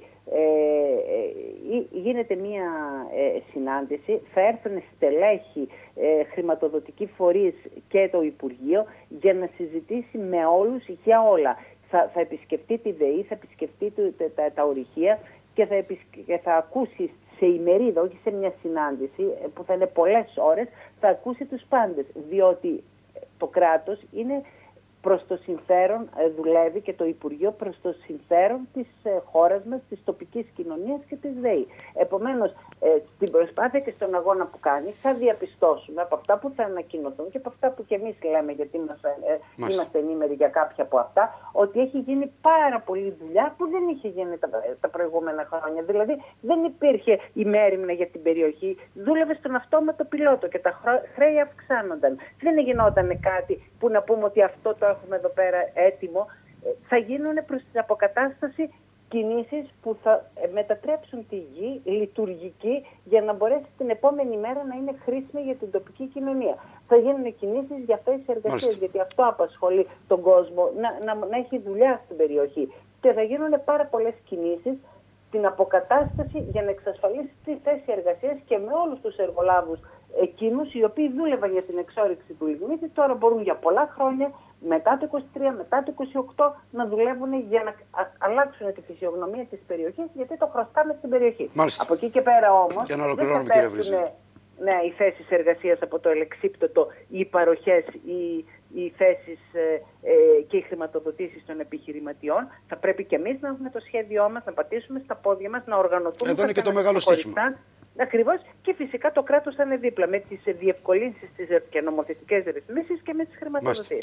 γίνεται μία συνάντηση, θα έρθουν στελέχη, χρηματοδοτικοί φορείς και το Υπουργείο για να συζητήσει με όλους για όλα. Θα επισκεφτεί τη ΔΕΗ, θα επισκεφτεί τα ορυχεία και θα ακούσει σε ημερίδα, όχι σε μια συνάντηση που θα είναι πολλές ώρες, θα ακούσει τους πάντες, διότι το κράτος είναι προς το συμφέρον, δουλεύει και το Υπουργείο προς το συμφέρον της χώρας μας, της τοπικής κοινωνίας και της ΔΕΗ. Επομένως, στην προσπάθεια και στον αγώνα που κάνει, θα διαπιστώσουμε από αυτά που θα ανακοινωθούν και από αυτά που και εμείς λέμε, γιατί είμαστε ενήμεροι για κάποια από αυτά, ότι έχει γίνει πάρα πολλή δουλειά που δεν είχε γίνει τα προηγούμενα χρόνια. Δηλαδή, δεν υπήρχε ημέρημνα για την περιοχή, δούλευε στον αυτόματο πιλότο και τα χρέη αυξάνονταν. Δεν γινόταν κάτι που να πούμε ότι αυτό το έχουμε εδώ πέρα έτοιμο. Θα γίνουν προς την αποκατάσταση κινήσεις που θα μετατρέψουν τη γη λειτουργική για να μπορέσει την επόμενη μέρα να είναι χρήσιμη για την τοπική κοινωνία. Θα γίνουν κινήσεις για θέσεις εργασίας, γιατί αυτό απασχολεί τον κόσμο, να έχει δουλειά στην περιοχή. Και θα γίνουν πάρα πολλές κινήσεις στην αποκατάσταση για να εξασφαλίσει τη θέση εργασίας και με όλους τους εργολάβους εκείνους οι οποίοι δούλευαν για την εξόρυξη του λιγνίτη, τώρα μπορούν για πολλά χρόνια, μετά το 23, μετά το 28, να δουλεύουν για να αλλάξουν τη φυσιογνωμία της περιοχής, γιατί το χρωστάμε στην περιοχή. Μάλιστα. Από εκεί και πέρα όμως, δεν θα πέφτουν οι θέσεις εργασίας από το ελεξίπτωτο, οι παροχές, οι θέσεις και οι χρηματοδοτήσεις των επιχειρηματιών. Θα πρέπει και εμείς να έχουμε το σχέδιό μας, να πατήσουμε στα πόδια μας, να οργανωθούμε. Εδώ είναι και το μεγάλο στοίχημα. Ακριβώς, και φυσικά το κράτος θα είναι δίπλα με τις διευκολύνσεις και νομοθετικές ρυθμίσεις και με τις χρηματοδοτήσεις.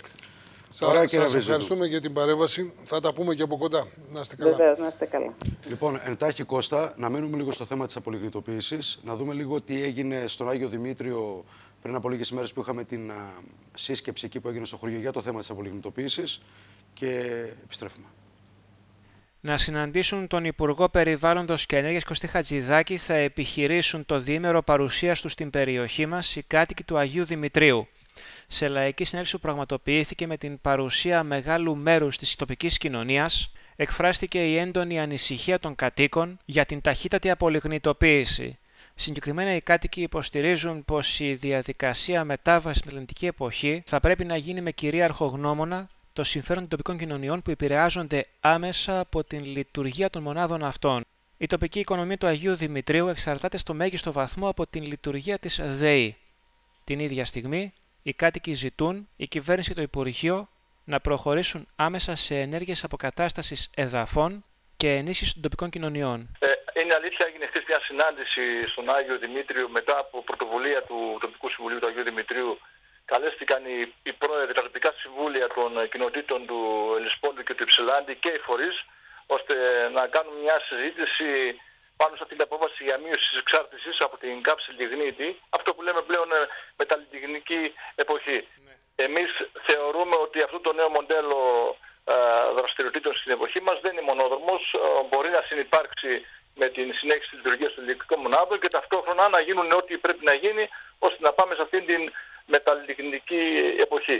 Σας ευχαριστούμε για την παρέμβαση. Θα τα πούμε και από κοντά. Να είστε καλά. Βεβαίως, να είστε καλά. Λοιπόν, εντάχει Κώστα, να μείνουμε λίγο στο θέμα της απολιγνητοποίησης, να δούμε λίγο τι έγινε στον Άγιο Δημήτριο πριν από λίγες μέρες που είχαμε την σύσκεψη εκεί που έγινε στο χωριό για το θέμα της απολιγνητοποίησης και επιστρέφουμε. Να συναντήσουν τον Υπουργό Περιβάλλοντος και Ενέργειας Κωστή Χατζηδάκη θα επιχειρήσουν το διήμερο παρουσίας του στην περιοχή μας οι κάτοικοι του Αγίου Δημητρίου. Σε λαϊκή συνέλευση που πραγματοποιήθηκε με την παρουσία μεγάλου μέρους της τοπικής κοινωνίας, εκφράστηκε η έντονη ανησυχία των κατοίκων για την ταχύτατη απολιγνητοποίηση. Συγκεκριμένα οι κάτοικοι υποστηρίζουν πως η διαδικασία μετάβασης στην ελληνική εποχή θα πρέπει να γίνει με κυρίαρχο γνώμονα το συμφέρον των τοπικών κοινωνιών που επηρεάζονται άμεσα από την λειτουργία των μονάδων αυτών. Η τοπική οικονομία του Αγίου Δημητρίου εξαρτάται στο μέγιστο βαθμό από την λειτουργία της ΔΕΗ. Την ίδια στιγμή, οι κάτοικοι ζητούν η κυβέρνηση και το Υπουργείο να προχωρήσουν άμεσα σε ενέργειες αποκατάστασης εδαφών και ενίσχυση των τοπικών κοινωνιών. Είναι αλήθεια, έγινε χθες μια συνάντηση στον Άγιο Δημήτριο μετά από πρωτοβουλία του Τοπικού Συμβουλίου του Αγίου Δημητρίου. Καλέστηκαν οι πρόεδροι, τα τοπικά συμβούλια των κοινοτήτων του Ελισπόντου και του Υψηλάντη και οι φορείς, ώστε να κάνουν μια συζήτηση πάνω σε αυτή την απόφαση για μείωση της εξάρτησης από την κάψη λιγνίτη, αυτό που λέμε πλέον μεταλλιγνική εποχή. Ναι. Εμείς θεωρούμε ότι αυτό το νέο μοντέλο δραστηριοτήτων στην εποχή μας δεν είναι μονόδρομος, μπορεί να συνυπάρξει με την συνέχιση της λειτουργίας των ηλεκτρικών μονάδων και ταυτόχρονα να γίνουν ό,τι πρέπει να γίνει ώστε να πάμε σε αυτήν την μεταλλιγνική εποχή.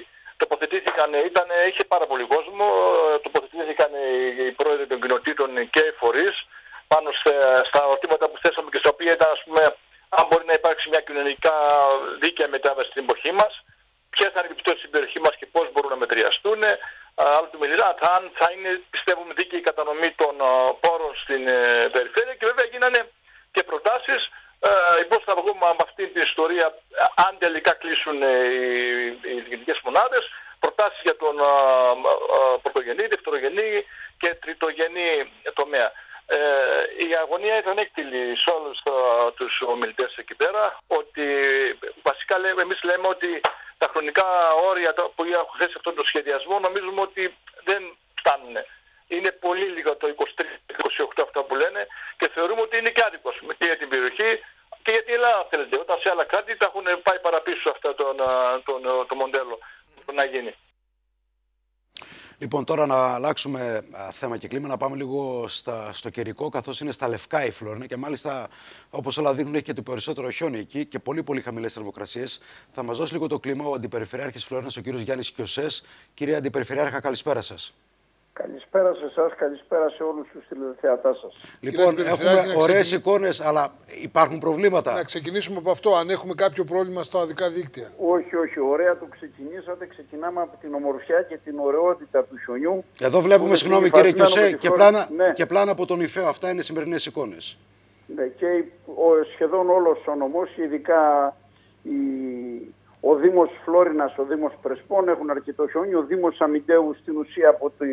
Είχε πάρα πολύ κόσμο, τοποθετήθηκαν οι πρόεδροι των κοινοτήτων και οι φορείς πάνω στα ερωτήματα που θέσαμε και στα οποία ήταν, ας πούμε, αν μπορεί να υπάρξει μια κοινωνικά δίκαια μετάβαση στην εποχή μας, ποιες θα είναι οι επιπτώσεις στην περιοχή μας και πώς μπορούν να μετριαστούν. Άλλο του μιλήρα, αν θα είναι, πιστεύουμε, δίκαιη η κατανομή των πόρων στην περιφέρεια και βέβαια γίνανε και προτάσεις πώς θα βγούμε από αυτή την ιστορία αν τελικά κλείσουν οι διοικητικές μονάδες, προτάσεις για τον πρωτογενή, δευτερογενή και τριτογενή τομέα. Η αγωνία ήταν έκτηλη σε όλους τους ομιλητές εκεί πέρα, ότι βασικά εμείς λέμε ότι τα χρονικά όρια που έχουν θέσει αυτόν τον σχεδιασμό νομίζουμε ότι δεν φτάνουν. Είναι πολύ λίγο το 23-28 αυτά που λένε και θεωρούμε ότι είναι και άδικος και για την περιοχή και για την Ελλάδα, θέλετε. Όταν σε άλλα κράτη τα έχουν πάει παραπίσω αυτό το μοντέλο που να γίνει. Λοιπόν, Λοιπόν, τώρα να αλλάξουμε θέμα και κλίμα, να πάμε λίγο στο καιρικό, καθώς είναι στα λευκά η Φλόρινα και μάλιστα, όπως όλα δείχνουν, έχει και το περισσότερο χιόνι εκεί και πολύ χαμηλές θερμοκρασίες. Θα μας δώσει λίγο το κλίμα ο Αντιπεριφερειάρχης Φλόρινας, ο κύριος Γιάννης Κιωσές. Κύριε Αντιπεριφερειάρχα, καλησπέρα σας. Καλησπέρα σε εσάς, καλησπέρα σε όλους τους τηλεθεατάς σας. Λοιπόν, έχουμε ωραίες εικόνες, αλλά υπάρχουν προβλήματα. Να ξεκινήσουμε από αυτό, αν έχουμε κάποιο πρόβλημα στα οδικά δίκτυα. Όχι, ωραία το ξεκινήσατε. Ξεκινάμε από την ομορφιά και την ωραιότητα του χιονιού. Εδώ βλέπουμε, συγγνώμη κύριε Κιωσέ, και πλάνα από τον Ιφαίο. Αυτά είναι σημερινές εικόνες. Ναι, και σχεδόν όλος ο νομός, ειδικά ο Δήμος Φλόρινας, ο Δήμος Πρεσπών έχουν αρκετό χιόνι. Ο Δήμος Αμυντέου στην ουσία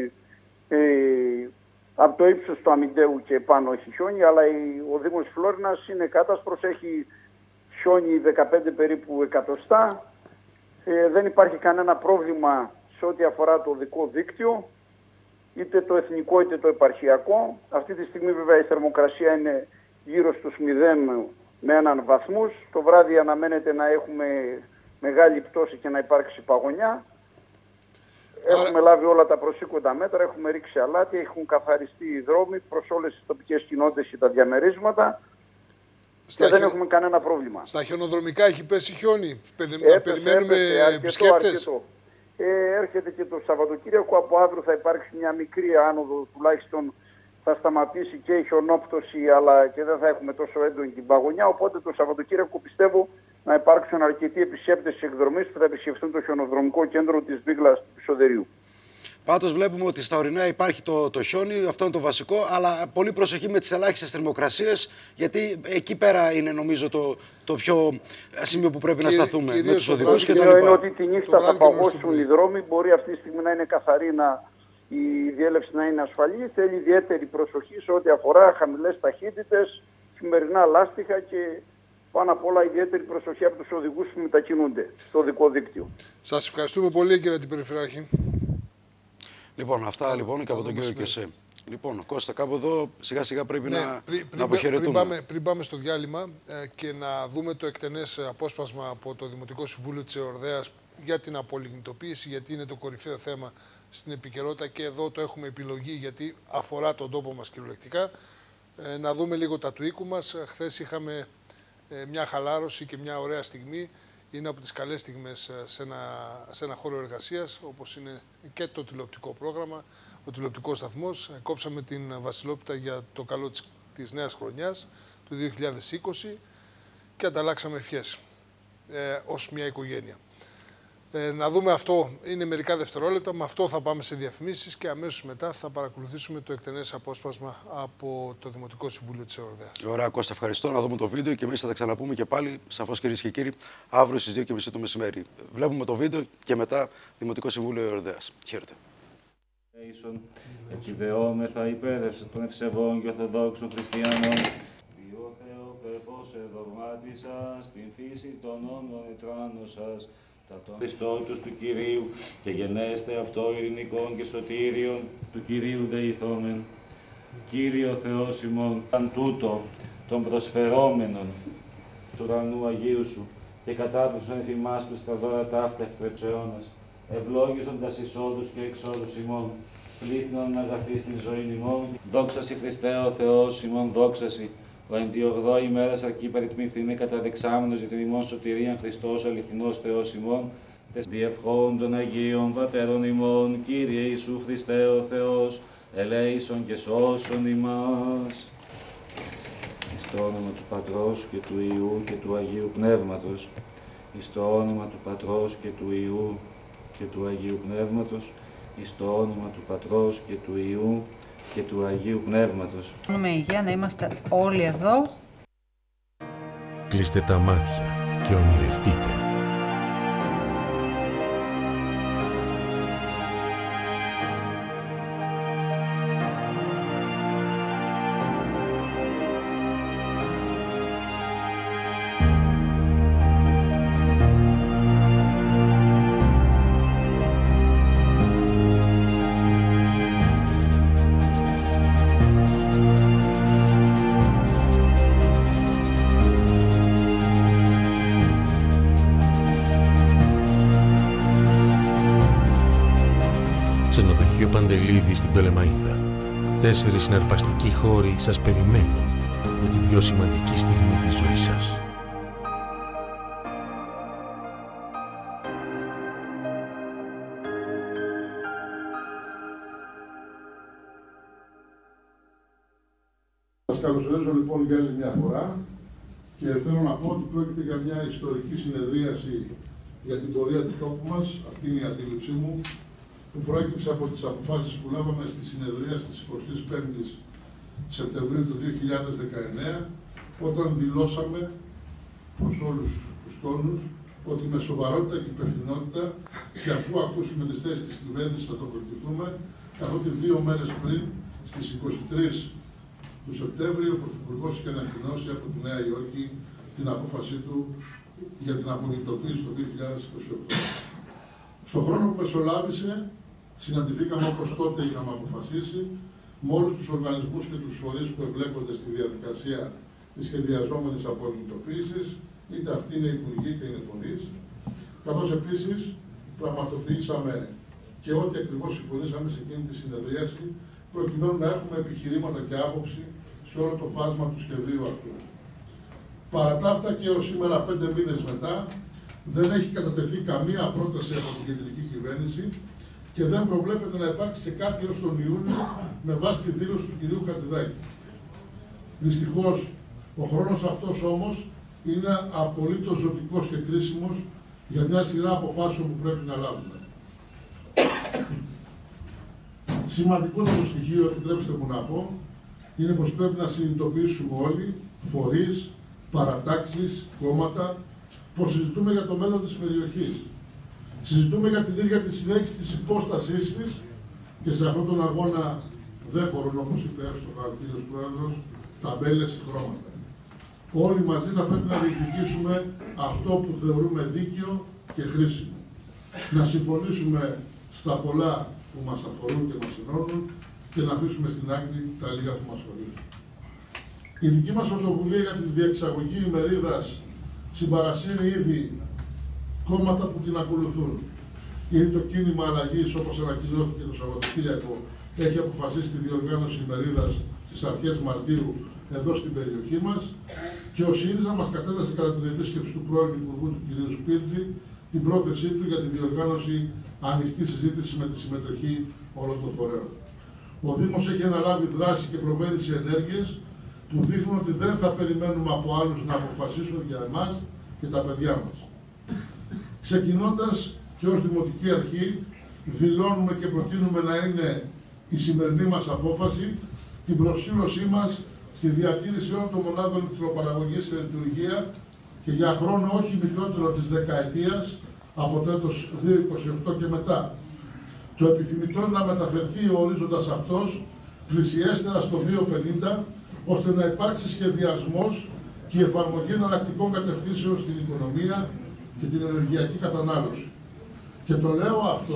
από το ύψος του Αμυντέου και πάνω έχει χιόνι, αλλά ο Δήμος Φλόρινας είναι κάτασπρος, έχει χιόνι 15 περίπου εκατοστά. Δεν υπάρχει κανένα πρόβλημα σε ό,τι αφορά το οδικό δίκτυο, είτε το εθνικό είτε το επαρχιακό. Αυτή τη στιγμή βέβαια η θερμοκρασία είναι γύρω στους 0 με 1 βαθμούς. Το βράδυ αναμένεται να έχουμε μεγάλη πτώση και να υπάρξει παγωνιά. Έχουμε λάβει όλα τα προσήκοντα μέτρα, έχουμε ρίξει αλάτι, έχουν καθαριστεί οι δρόμοι προς όλες τις τοπικές κοινότητες και τα διαμερίσματα και δεν έχουμε κανένα πρόβλημα. Στα χιονοδρομικά έχει πέσει χιόνι, περιμένουμε επισκέπτες. Έρχεται και το Σαββατοκύριακο, από αύριο θα υπάρξει μια μικρή άνοδο, τουλάχιστον θα σταματήσει και η χιονόπτωση, αλλά και δεν θα έχουμε τόσο έντονη την παγωνιά, οπότε το Σαββατοκύριακο πιστεύω να υπάρξουν αρκετοί επισκέπτες της εκδρομής που θα επισκεφθούν το χιονοδρομικό κέντρο της Βίγλας του Πισοδερίου. Πάντως βλέπουμε ότι στα ορεινά υπάρχει το χιόνι, αυτό είναι το βασικό, αλλά πολύ προσοχή με τις ελάχιστες θερμοκρασίες, γιατί εκεί πέρα είναι νομίζω το πιο σημείο που πρέπει να σταθούμε με τους οδηγούς και τα λοιπά. Είναι ότι τη νύχτα θα παγώσουν οι δρόμοι, μπορεί αυτή τη στιγμή να είναι καθαρή, η διέλευση να είναι ασφαλή, θέλει ιδιαίτερη προσοχή σε ό,τι αφορά χαμηλές ταχύτητες, χειμερινά λάστιχα και πάνω απ' όλα ιδιαίτερη προσοχή από τους οδηγούς που μετακινούνται στο οδικό δίκτυο. Σας ευχαριστούμε πολύ κύριε Αντιπεριφερειάρχη. Λοιπόν, αυτά λοιπόν και από τον κύριο Κιωσέ. Λοιπόν, Κώστα, κάπου εδώ σιγά σιγά πρέπει να αποχαιρετούμε. Πριν πάμε στο διάλειμμα και να δούμε το εκτενές απόσπασμα από το Δημοτικό Συμβούλιο της Εορδαίας για την απολιγνητοποίηση, γιατί είναι το κορυφαίο θέμα στην επικαιρότητα και εδώ το έχουμε επιλογή γιατί αφορά τον τόπο μας κυριολεκτικά. Να δούμε λίγο τα του οίκου μας. Χθες είχαμε μια χαλάρωση και μια ωραία στιγμή. Είναι από τις καλές στιγμές σε ένα χώρο εργασίας, όπως είναι και το τηλεοπτικό πρόγραμμα, ο τηλεοπτικός σταθμός. Κόψαμε την Βασιλόπιτα για το καλό της νέας χρονιάς, του 2020, και ανταλλάξαμε ευχές ως μια οικογένεια. Να δούμε αυτό, είναι μερικά δευτερόλεπτα, με αυτό θα πάμε σε διαφημίσεις και αμέσως μετά θα παρακολουθήσουμε το εκτενές απόσπασμα από το Δημοτικό Συμβούλιο της Εορδαίας. Ωραία, Κώστα, ευχαριστώ. Να δούμε το βίντεο και εμείς θα τα ξαναπούμε και πάλι, σαφώς κυρίες και κύριοι, αύριο στις 2:30 το μεσημέρι. Βλέπουμε το βίντεο και μετά Δημοτικό Συμβούλιο Εορδαίας. Χαίρετε. Εκειδεόμεθα υπέρ των ευσεβών και ορθοδόξων χριστιανών. Διό Θεό, περπόσε δογμάτισα στην φύση των όνων ετράνων σας. Τα Χριστότους του Κυρίου και γενέστε αυτό ειρηνικών και σωτήριων του Κυρίου δεηθόμεν. Κύριο Θεός ημών, αν τούτο των προσφερόμενων του ουρανού Αγίου Σου και κατάπτυξον εφημάς του στα δώρα ταύτα ευτρεψεώνας, ευλόγησοντας εισόδους και εξόδους ημών, πλήθυνον αγαθή στην ζωή ημών. Δόξασι Χριστέ ο Θεός ημών, δόξασι. Ο εν τη 8η ημέρας αρκεί παρικμηθήνε καταδεξάμενος για την ημών σωτηρίαν Χριστός αληθινός Θεός ημών, τες διευχών των Αγίων Πατέρων ημών, Κύριε Ιησού Χριστέ ο Θεός, ελέησον και σώσον ημάς. Εις το όνομα του Πατρός και του Υιού και του Αγίου Πνεύματος, εις το όνομα του Πατρός και του Υιού και του Αγίου Πνεύματος, εις το όνομα του Πατρός και του Υιού και του Αγίου Πνεύματος. Με υγεία να είμαστε όλοι εδώ. Κλείστε τα μάτια και ονειρευτείτε. Βελίδη στην Πτολεμαΐδα. 4 συναρπαστικοί χώροι σας περιμένουν για την πιο σημαντική στιγμή της ζωής σας. Σας καλωσορίζω λοιπόν για άλλη μια φορά και θέλω να πω ότι πρόκειται για μια ιστορική συνεδρίαση για την πορεία του τόπου μας. Αυτή είναι η αντίληψή μου, που προέκυψε από τις αποφάσεις που λάβαμε στη συνεδρία της 25ης Σεπτεμβρίου του 2019, όταν δηλώσαμε προς όλους τους τόνους ότι με σοβαρότητα και υπευθυνότητα, και αφού ακούσουμε τις θέσεις της κυβέρνησης θα τοποθετηθούμε, καθότι 2 μέρες πριν, στις 23 του Σεπτέμβριου, ο Πρωθυπουργός είχε ανακοινώσει από τη Νέα Υόρκη την απόφασή του για την απολυτοποίηση το 2028. Στον χρόνο που μεσολάβησε, συναντηθήκαμε όπως τότε είχαμε αποφασίσει με όλους τους οργανισμούς και τους φορείς που εμπλέκονται στη διαδικασία της σχεδιαζόμενης απολυτοποίησης, είτε αυτοί είναι υπουργοί είτε είναι φορείς, καθώς επίσης πραγματοποιήσαμε και ό,τι ακριβώς συμφωνήσαμε σε εκείνη τη συνεδρίαση, προκειμένου να έχουμε επιχειρήματα και άποψη σε όλο το φάσμα του σχεδίου αυτού. Παρά τα αυτά και έως σήμερα, 5 μήνες μετά, δεν έχει κατατεθεί καμία πρόταση από την κεντρική κυβέρνηση και δεν προβλέπεται να υπάρξει κάτι ως τον Ιούνιο με βάση τη δήλωση του κυρίου Χατζηδάκη. Δυστυχώς, ο χρόνος αυτός όμως είναι απολύτως ζωτικός και κρίσιμος για μια σειρά αποφάσεων που πρέπει να λάβουμε. Σημαντικότερο στοιχείο, επιτρέψτε μου να πω, είναι πως πρέπει να συνειδητοποιήσουμε όλοι, φορείς, παρατάξεις, κόμματα, πως συζητούμε για το μέλλον της περιοχής. Συζητούμε για την ίδια τη συνέχιση της υπόστασής της και σε αυτόν τον αγώνα δεν φορούν, όπως είπε εύστοχα ο κύριος Πρόεδρος, ταμπέλες ή χρώματα. Όλοι μαζί θα πρέπει να διεκδικήσουμε αυτό που θεωρούμε δίκαιο και χρήσιμο. Να συμφωνήσουμε στα πολλά που μας αφορούν και μας ενώνουν και να αφήσουμε στην άκρη τα λίγα που μας χωρίζουν. Η δική μας πρωτοβουλία για την διεξαγωγή ημερίδας συμπαρασύρει ήδη κόμματα που την ακολουθούν. Ήδη το κίνημα αλλαγής, όπως ανακοινώθηκε το Σαββατοκύριακο, έχει αποφασίσει τη διοργάνωση ημερίδας στις αρχές Μαρτίου εδώ στην περιοχή μας και ο ΣΥΡΙΖΑ μας κατέθεσε κατά την επίσκεψη του πρώην Υπουργού του κ. Σπίρτζη την πρόθεσή του για τη διοργάνωση ανοιχτή συζήτηση με τη συμμετοχή όλων των φορέων. Ο Δήμος έχει αναλάβει δράση και προβαίνει σε ενέργειες που δείχνουν ότι δεν θα περιμένουμε από άλλους να αποφασίσουν για εμάς και τα παιδιά μας. Ξεκινώντας και ως Δημοτική Αρχή, δηλώνουμε και προτείνουμε να είναι η σημερινή μας απόφαση την προσήλωσή μας στη διατήρηση όλων των μονάδων ηλεκτροπαραγωγής σε λειτουργία και για χρόνο όχι μικρότερο της δεκαετίας, από το έτος 2028 και μετά. Το επιθυμητό είναι να μεταφερθεί ο ορίζοντας αυτός πλησιέστερα στο 2050, ώστε να υπάρξει σχεδιασμός και η εφαρμογή εναλλακτικών κατευθύνσεων στην οικονομία και την ενεργειακή κατανάλωση. Και το λέω αυτό,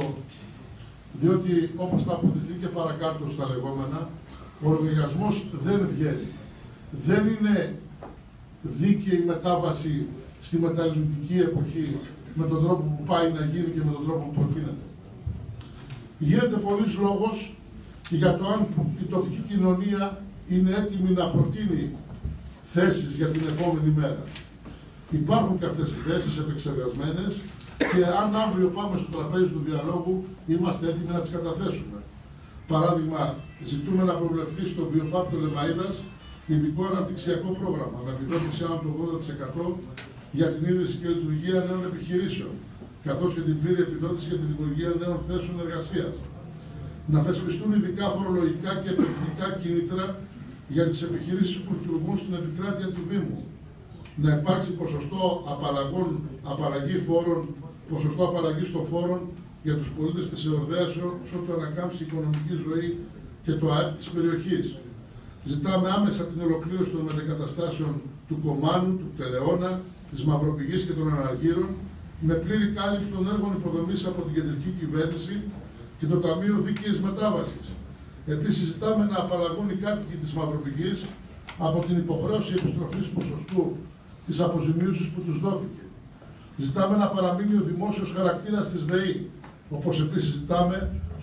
διότι όπως θα αποδειχθεί και παρακάτω στα λεγόμενα, ο λογαριασμός δεν βγαίνει. Δεν είναι δίκαιη μετάβαση στη μεταλληνική εποχή με τον τρόπο που πάει να γίνει και με τον τρόπο που προτείνεται. Γίνεται πολλής λόγος για το αν η τοπική κοινωνία είναι έτοιμη να προτείνει θέσεις για την επόμενη μέρα. Υπάρχουν και αυτές οι θέσεις επεξεργασμένες και αν αύριο πάμε στο τραπέζι του διαλόγου, είμαστε έτοιμοι να τις καταθέσουμε. Παράδειγμα, ζητούμε να προβλεφθεί στο Βιοπάρκο Πτολεμαΐδας ειδικό αναπτυξιακό πρόγραμμα με επιδότηση άνω του 80% για την ίδρυση και λειτουργία νέων επιχειρήσεων, καθώς και την πλήρη επιδότηση για τη δημιουργία νέων θέσεων εργασίας. Να θεσπιστούν ειδικά φορολογικά και επενδυτικά κίνητρα για τις επιχειρήσεις που λειτουργούν στην επικράτεια του Δήμου. Να υπάρξει ποσοστό απαλλαγή φόρων, ποσοστό απαλλαγής των φόρων για τους πολίτες της Εορδαίας ότου ανακάμψει η οικονομική ζωή και το ΑΕΠ της περιοχής. Ζητάμε άμεσα την ολοκλήρωση των μετεγκαταστάσεων του Κομάνου, του Πτελεώνα, της Μαυροπηγής και των Αναργύρων, με πλήρη κάλυψη των έργων υποδομής από την κεντρική κυβέρνηση και το Ταμείο Δίκαιης Μετάβασης. Επίσης, ζητάμε να απαλλαγούν οι κάτοικοι της Μαυροπηγής από την υποχρέωση επιστροφής ποσοστού της αποζημίωσης που τους δόθηκε. Ζητάμε να παραμείνει ο δημόσιος χαρακτήρας της ΔΕΗ, όπως επίσης ζητάμε το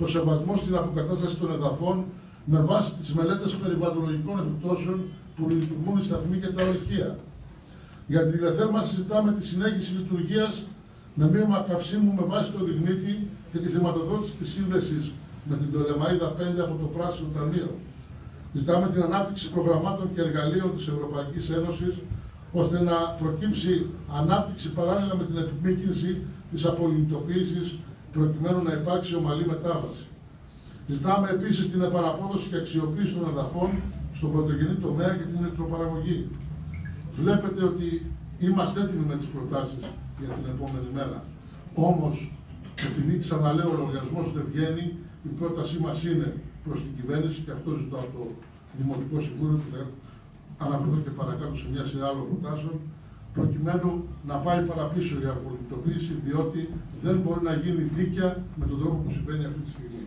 το σεβασμό στην αποκατάσταση των εδαφών με βάση τις μελέτες περιβαλλοντολογικών επιπτώσεων που λειτουργούν οι σταθμοί και τα ορυχεία. Για τη τηλεθέρμανση ζητάμε τη συνέχιση λειτουργίας με μείγμα καυσίμου με βάση το λιγνίτη και τη χρηματοδότηση της σύνδεσης με την Πτολεμαΐδα 5 από το Πράσινο Ταμείο. Ζητάμε την ανάπτυξη προγραμμάτων και εργαλείων της Ευρωπαϊκής Ένωσης, ώστε να προκύψει ανάπτυξη παράλληλα με την επιμήκυνση της απολυτοποίησης, προκειμένου να υπάρξει ομαλή μετάβαση. Ζητάμε επίσης την επαναπόδοση και αξιοποίηση των εδαφών στον πρωτογενή τομέα και την ηλεκτροπαραγωγή. Βλέπετε ότι είμαστε έτοιμοι με τις προτάσεις για την επόμενη μέρα. Όμως, επειδή ξαναλέω, ο λογαριασμός δεν βγαίνει, η πρότασή μας είναι προς την κυβέρνηση, και αυτό ζητώ από το Δημοτικό Συμβούλιο, που θα αναφερθώ και παρακάτω σε μια σειρά άλλων προτάσεων, προκειμένου να πάει παραπίσω η απολυτοποίηση, διότι δεν μπορεί να γίνει δίκαια με τον τρόπο που συμβαίνει αυτή τη στιγμή.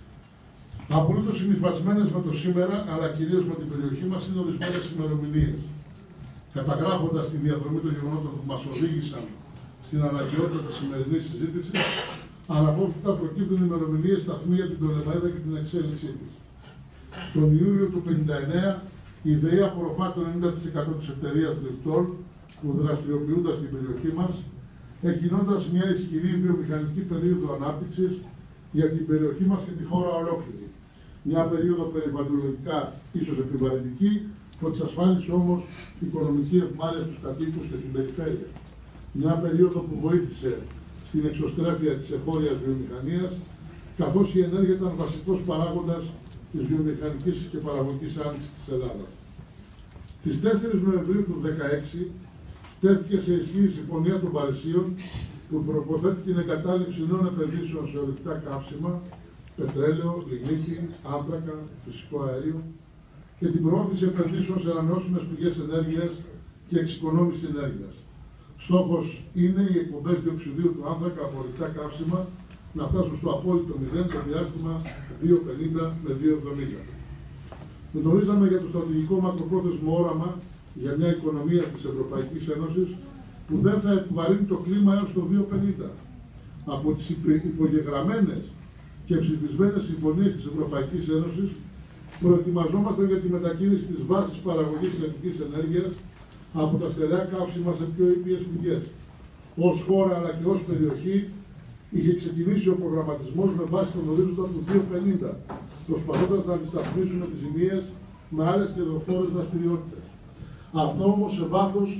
Απολύτως συνυφασμένες με το σήμερα, αλλά κυρίως με την περιοχή μας, είναι ορισμένες ημερομηνίες. Καταγράφοντας τη διαδρομή των γεγονότων που μας οδήγησαν στην αναγκαιότητα της σημερινής συζήτησης, αναπόφευκτα προκύπτουν ημερομηνίες σταθμοί για την Πτολεμαΐδα και την εξέλιξή της. Τον Ιούλιο του 1959, η ΔΕΗ απορροφά το 90% της εταιρείας Λιφτόλ που δραστηριοποιούνται στην περιοχή μας, εκκινώντας μια ισχυρή βιομηχανική περίοδο ανάπτυξης για την περιοχή μας και τη χώρα ολόκληρη. Μια περίοδο περιβαλλοντολογικά ίσως επιβαρυντική, που εξασφάλισε όμως οικονομική ευμάρεια στους κατοίκους και την περιφέρεια. Μια περίοδο που βοήθησε στην εξωστρέφεια της εγχώριας βιομηχανίας, καθώς η ενέργεια ήταν βασικός παράγοντας της βιομηχανικής και παραγωγικής άνοιξης της Ελλάδας. Στις 4 Νοεμβρίου του 2016 τέθηκε σε ισχύ η Συμφωνία των Παρισίων, που προποθέτει την εγκατάλειψη νέων επενδύσεων σε ορυκτά καύσιμα, πετρέλαιο, λιγνίτη, άνθρακα, φυσικό αέριο και την προώθηση επενδύσεων σε ανανεώσιμες πηγές ενέργειας και εξοικονόμηση ενέργειας. Στόχος είναι οι εκπομπές διοξιδίου του άνθρακα από ορυκτά καύσιμα να φτάσουν στο απόλυτο 0 το διάστημα 2050 με 2070. Γνωρίζαμε για το στρατηγικό μακροπρόθεσμο όραμα για μια οικονομία της Ευρωπαϊκής Ένωσης που δεν θα επιβαρύνει το κλίμα έως το 2050. Από τις υπογεγραμμένες και ψηφισμένες συμφωνίες της Ευρωπαϊκής Ένωσης, προετοιμαζόμαστε για τη μετακίνηση της βάσης παραγωγής ηλεκτρικής ενέργειας από τα στερεά καύσιμα σε πιο ήπιες πηγές. Ως χώρα αλλά και ως περιοχή είχε ξεκινήσει ο προγραμματισμός με βάση τον ορίζοντα του 2050, προσπαθώντας να αντισταθμίσουμε τις ζημίες με άλλες κεντροφόρες δραστηριότητες. Αυτό όμως σε βάθος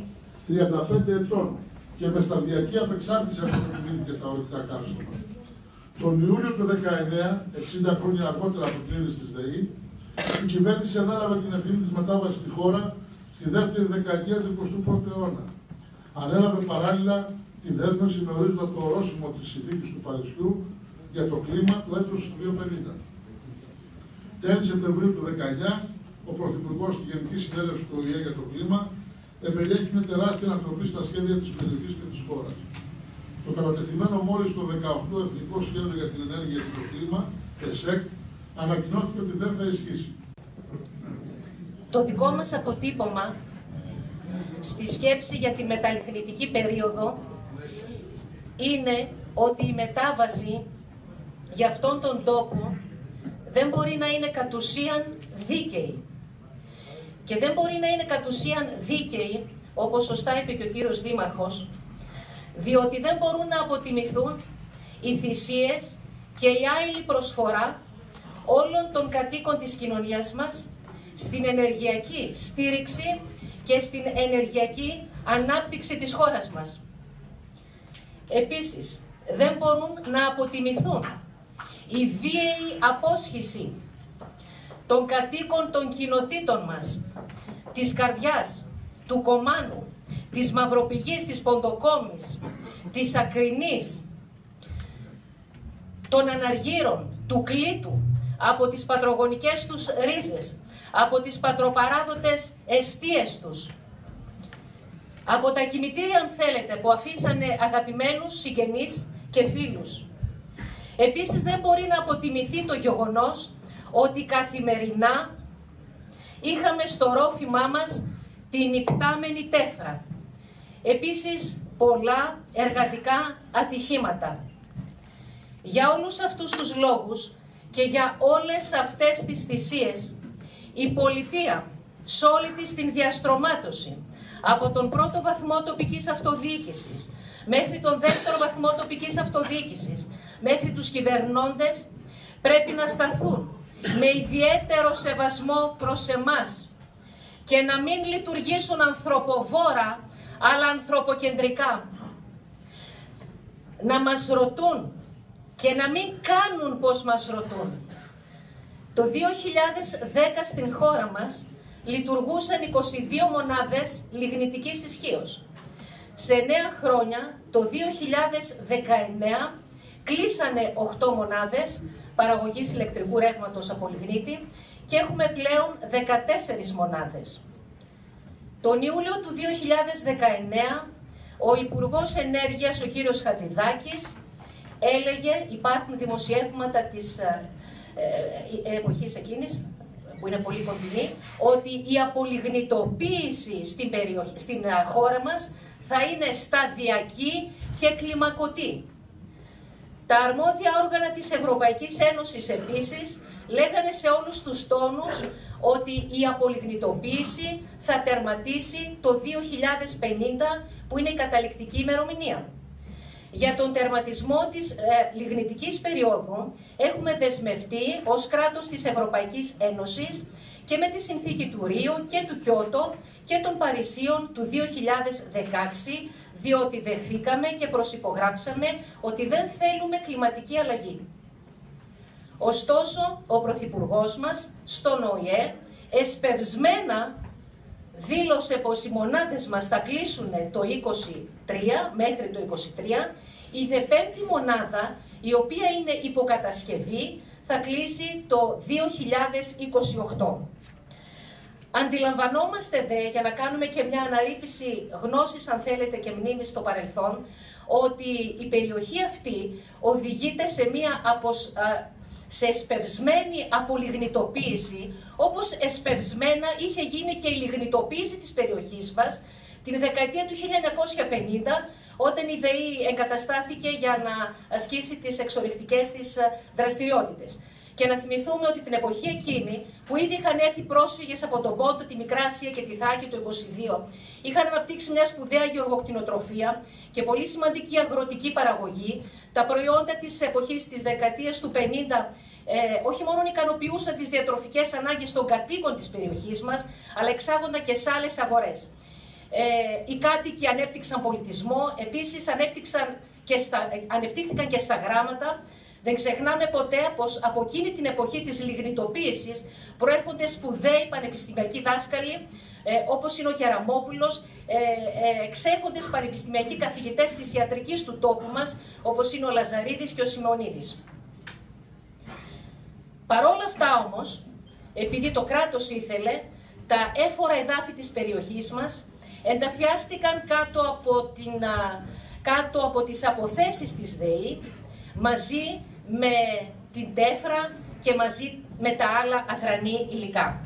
35 ετών και με σταδιακή απεξάρτηση από το κινήτη και τα ορυκτά καύσιμα. Τον Ιούλιο του 19, 60 χρόνια αργότερα από την ίδρυση της ΔΕΗ, η κυβέρνηση ανέλαβε την ευθύνη της μετάβασης στη χώρα στη δεύτερη δεκαετία του 21ου αιώνα. Ανέλαβε παράλληλα τη δέσμευση με ορίζοντα το ορόσημο της Συνθήκης του Παρισιού για το κλίμα του έτους 2050. Τέλη Σεπτεμβρίου του 19, ο Πρωθυπουργός στη Γενική Συνέλευση του ΟΗΕ για το κλίμα επελέγει μια τεράστια ανατροπή στα σχέδια της περιοχής και της χώρας. Το κατατεθειμένο μόλις το 18 Εθνικό Σχέδιο για την Ενέργεια και το Κλίμα, ΕΣΕΚ, ανακοινώθηκε ότι δεν θα ισχύσει. Το δικό μας αποτύπωμα στη σκέψη για τη μεταλλιχνητική περίοδο είναι ότι η μετάβαση για αυτόν τον τόπο δεν μπορεί να είναι κατ' ουσίαν δίκαιη. Και δεν μπορεί να είναι κατ' ουσίαν δίκαιη, όπως σωστά είπε και ο κύριος Δήμαρχος, διότι δεν μπορούν να αποτιμηθούν οι θυσίες και η άειλη προσφορά όλων των κατοίκων της κοινωνίας μας στην ενεργειακή στήριξη και στην ενεργειακή ανάπτυξη της χώρας μας. Επίσης, δεν μπορούν να αποτιμηθούν η βίαιη απόσχηση των κατοίκων των κοινοτήτων μας, της Καρδιάς, του Κομάνου, της Μαυροπηγής, της Ποντοκόμης, της Ακρινής, των Αναργύρων, του Κλήτου, από τις πατρογονικές τους ρίζες, από τις πατροπαράδοτες εστίες τους, από τα κημητήρια, αν θέλετε, που αφήσανε αγαπημένους συγγενείς και φίλους. Επίσης δεν μπορεί να αποτιμηθεί το γεγονός ότι καθημερινά είχαμε στο ρόφημά μας την υπτάμενη τέφρα. Επίσης πολλά εργατικά ατυχήματα. Για όλους αυτούς τους λόγους και για όλες αυτές τις θυσίες η πολιτεία σε όλη της την διαστρωμάτωση, από τον πρώτο βαθμό τοπικής αυτοδιοίκησης μέχρι τον δεύτερο βαθμό τοπικής αυτοδιοίκησης, μέχρι τους κυβερνώντες, πρέπει να σταθούν με ιδιαίτερο σεβασμό προς εμάς και να μην λειτουργήσουν ανθρωποβόρα, αλλά ανθρωποκεντρικά. Να μας ρωτούν και να μην κάνουν πως μας ρωτούν. Το 2010 στην χώρα μας λειτουργούσαν 22 μονάδες λιγνητικής ισχύως. Σε 9 χρόνια, το 2019, κλείσανε 8 μονάδες παραγωγής ηλεκτρικού ρεύματος από λιγνίτη και έχουμε πλέον 14 μονάδες. Τον Ιούλιο του 2019, ο Υπουργός Ενέργειας, ο κύριος Χατζηδάκης, έλεγε, υπάρχουν δημοσιεύματα της εποχής εκείνης, που είναι πολύ κοντινή, ότι η απολιγνητοποίηση στην χώρα μας θα είναι σταδιακή και κλιμακωτή. Τα αρμόδια όργανα της Ευρωπαϊκής Ένωσης επίσης λέγανε σε όλους τους τόνους ότι η απολιγνητοποίηση θα τερματίσει το 2050, που είναι η καταληκτική ημερομηνία. Για τον τερματισμό της λιγνητικής περίοδου έχουμε δεσμευτεί ως κράτος της Ευρωπαϊκής Ένωσης και με τη συνθήκη του Ρίου και του Κιώτο και των Παρισίων του 2016, διότι δεχθήκαμε και προσυπογράψαμε ότι δεν θέλουμε κλιματική αλλαγή. Ωστόσο, ο Πρωθυπουργός μας στον ΟΗΕ εσπευσμένα δήλωσε πως οι μονάδες μας θα κλείσουν το 2023, μέχρι το 2023, η δε πέμπτη μονάδα, η οποία είναι υποκατασκευή, θα κλείσει το 2028. Αντιλαμβανόμαστε δε, για να κάνουμε και μια αναρρίπηση γνώσης, αν θέλετε, και μνήμης στο παρελθόν, ότι η περιοχή αυτή οδηγείται σε εσπευσμένη απολιγνητοποίηση, όπως εσπευσμένα είχε γίνει και η λιγνητοποίηση της περιοχής μας την δεκαετία του 1950, όταν η ΔΕΗ εγκαταστάθηκε για να ασκήσει τις εξορυχτικές της δραστηριότητες. Και να θυμηθούμε ότι την εποχή εκείνη, που ήδη είχαν έρθει πρόσφυγες από τον Πόντο, τη Μικρά Ασία και τη Θάκη το 22, είχαν αναπτύξει μια σπουδαία γεωργοκτηνοτροφία και πολύ σημαντική αγροτική παραγωγή. Τα προϊόντα της εποχής της δεκαετίας του 50 όχι μόνο ικανοποιούσαν τις διατροφικές ανάγκες των κατοίκων της περιοχής μας, αλλά εξάγονταν και σε άλλες αγορές. Οι κάτοικοι ανέπτυξαν πολιτισμό, επίσης ανεπτύχθηκαν και στα γράμματα. Δεν ξεχνάμε ποτέ πως από εκείνη την εποχή της λιγνητοποίησης προέρχονται σπουδαίοι πανεπιστημιακοί δάσκαλοι, όπως είναι ο Κεραμόπουλος, εξέχοντες πανεπιστημιακοί καθηγητές της ιατρικής του τόπου μας, όπως είναι ο Λαζαρίδης και ο Σιμεωνίδης. Παρόλα αυτά όμως, επειδή το κράτος ήθελε, τα έφορα εδάφη της περιοχής μας ενταφιάστηκαν κάτω από τις αποθέσεις της ΔΕΗ, μαζί με την τέφρα και μαζί με τα άλλα αδρανή υλικά.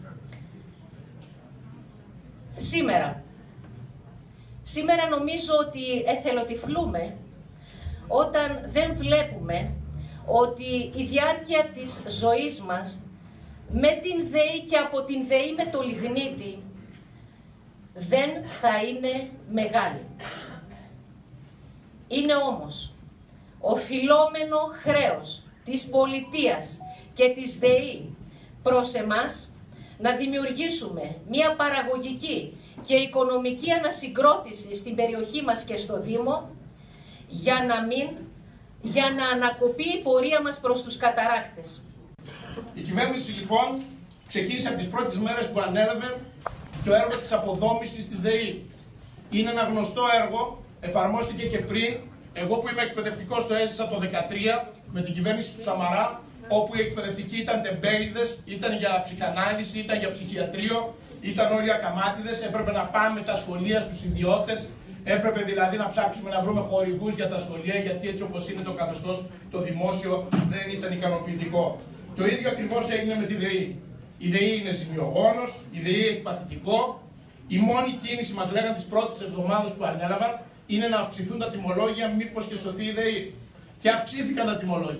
Σήμερα νομίζω ότι εθελοτυφλούμε όταν δεν βλέπουμε ότι η διάρκεια της ζωής μας με την ΔΕΗ και από την ΔΕΗ με το λιγνίτη δεν θα είναι μεγάλη. Είναι όμως οφειλόμενο χρέος της πολιτείας και της ΔΕΗ προς εμάς να δημιουργήσουμε μια παραγωγική και οικονομική ανασυγκρότηση στην περιοχή μας και στο Δήμο για να ανακοπεί η πορεία μας προς τους καταράκτες. Η κυβέρνηση λοιπόν ξεκίνησε από τις πρώτες μέρες που ανέλαβε το έργο της αποδόμησης της ΔΕΗ. Είναι ένα γνωστό έργο, εφαρμόστηκε και πριν. Εγώ που είμαι εκπαιδευτικός το έζησα το 2013 με την κυβέρνηση του Σαμαρά, όπου οι εκπαιδευτικοί ήταν τεμπέληδες, ήταν για ψυχανάλυση, ήταν για ψυχιατρίο, ήταν όλοι ακαμάτιδες, έπρεπε να πάμε τα σχολεία στους ιδιώτες, έπρεπε δηλαδή να ψάξουμε να βρούμε χορηγούς για τα σχολεία, γιατί έτσι όπως είναι το καθεστώς το δημόσιο δεν ήταν ικανοποιητικό. Το ίδιο ακριβώς έγινε με τη ΔΕΗ. Η ΔΕΗ είναι ζημιογόνος, η ΔΕΗ έχει παθητικό. Η μόνη κίνηση, μας λέγανε τις πρώτες εβδομάδες που ανέλαβαν, είναι να αυξηθούν τα τιμολόγια, μήπως και σωθεί η ΔΕΗ. Και αυξήθηκαν τα τιμολόγια.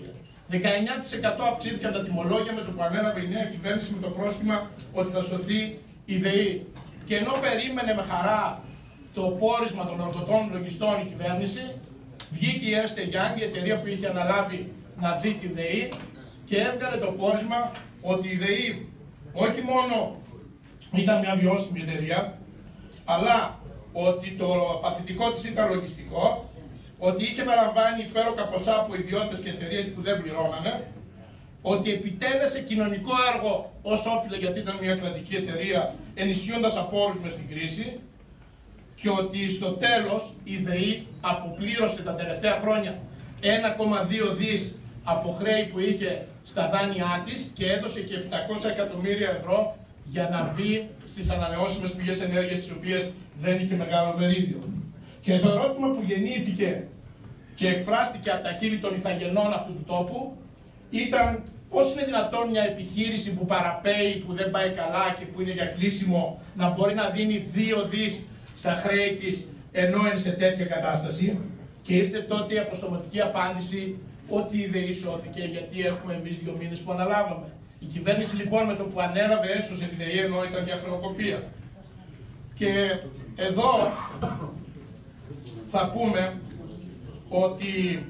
19% αυξήθηκαν τα τιμολόγια με το που ανέλαβε η νέα κυβέρνηση με το πρόσχημα ότι θα σωθεί η ΔΕΗ. Και ενώ περίμενε με χαρά το πόρισμα των εργοτών λογιστών η κυβέρνηση, βγήκε η Ernst & Young, η εταιρεία που είχε αναλάβει να δει τη ΔΕΗ, και έβγαλε το πόρισμα ότι η ΔΕΗ όχι μόνο ήταν μια βιώσιμη εταιρεία, αλλά ότι το παθητικό της ήταν λογιστικό, ότι είχε να λαμβάνει υπέροκα ποσά από ιδιώτες και εταιρείες που δεν πληρώνανε, ότι επιτέλεσε κοινωνικό έργο ως όφιλε γιατί ήταν μια κρατική εταιρεία, ενισχύοντας απόρους μες στην κρίση, και ότι στο τέλος η ΔΕΗ αποπλήρωσε τα τελευταία χρόνια 1,2 δις από χρέη που είχε στα δάνειά της και έδωσε και 700 εκατομμύρια ευρώ για να μπει στις ανανεώσιμες πηγές ενέργειας, τις οποίες δεν είχε μεγάλο μερίδιο. Και το ερώτημα που γεννήθηκε και εκφράστηκε από τα χείλη των ηθαγενών αυτού του τόπου ήταν πώς είναι δυνατόν μια επιχείρηση που παραπέει, που δεν πάει καλά και που είναι για κλείσιμο, να μπορεί να δίνει 2 δις στα χρέη της ενώ είναι σε τέτοια κατάσταση. Και ήρθε τότε η αποστομωτική απάντηση ότι η ΔΕΗ σώθηκε γιατί έχουμε εμείς 2 μήνες που αναλάβαμε. Η κυβέρνηση λοιπόν με το που ανέλαβε έσωσε τη ΔΕΗ ενώ ήταν μια χρεοκοπία. Και εδώ θα πούμε ότι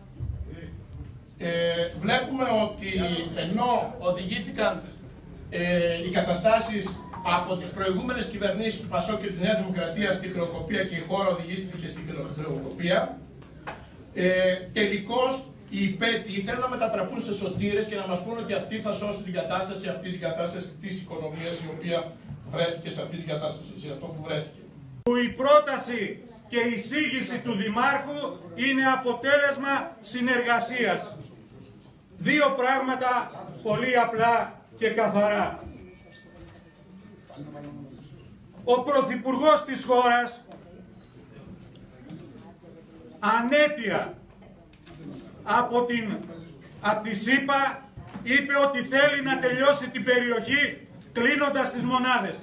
βλέπουμε ότι ενώ οδηγήθηκαν οι καταστάσεις από τις προηγούμενες κυβερνήσεις του ΠΑΣΟΚ και της Νέας Δημοκρατίας στη χρεοκοπία και η χώρα οδηγήθηκε στην χρεοκοπία, τελικώς οι υπέτειοι θέλουν να μετατραπούν σε σωτήρες και να μας πούν ότι αυτοί θα σώσουν την κατάσταση, αυτή την κατάσταση της οικονομίας η οποία βρέθηκε σε αυτή την κατάσταση, σε αυτό που βρέθηκε. Η πρόταση και η εισήγηση του Δημάρχου είναι αποτέλεσμα συνεργασίας. 2 πράγματα πολύ απλά και καθαρά. Ο Πρωθυπουργός της χώρας ανέτεια από τη ΣΥΠΑ είπε ότι θέλει να τελειώσει την περιοχή κλείνοντας τις μονάδες.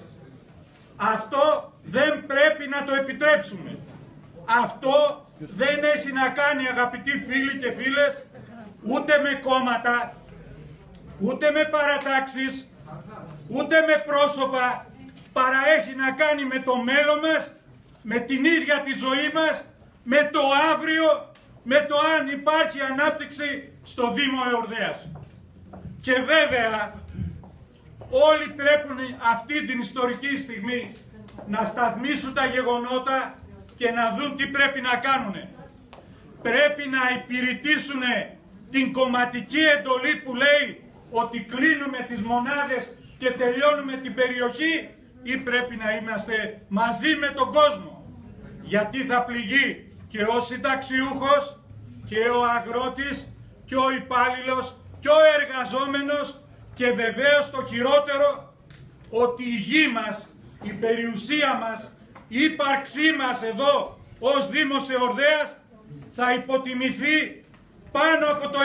Αυτό δεν πρέπει να το επιτρέψουμε. Αυτό δεν έχει να κάνει, αγαπητοί φίλοι και φίλες, ούτε με κόμματα, ούτε με παρατάξεις, ούτε με πρόσωπα, παρά έχει να κάνει με το μέλλον μας, με την ίδια τη ζωή μας, με το αύριο, με το αν υπάρχει ανάπτυξη στο Δήμο Εορδαίας. Και βέβαια, όλοι πρέπει αυτή την ιστορική στιγμή να σταθμίσουν τα γεγονότα και να δουν τι πρέπει να κάνουν. Πρέπει να υπηρετήσουν την κομματική εντολή που λέει ότι κλείνουμε τις μονάδες και τελειώνουμε την περιοχή, ή πρέπει να είμαστε μαζί με τον κόσμο. Γιατί θα πληγεί και ο συνταξιούχος και ο αγρότης και ο υπάλληλος και ο εργαζόμενος, και βεβαίως το χειρότερο, ότι η γη μας, η περιουσία μας, η ύπαρξή μας εδώ ως Δήμος Εορδαίας θα υποτιμηθεί πάνω από το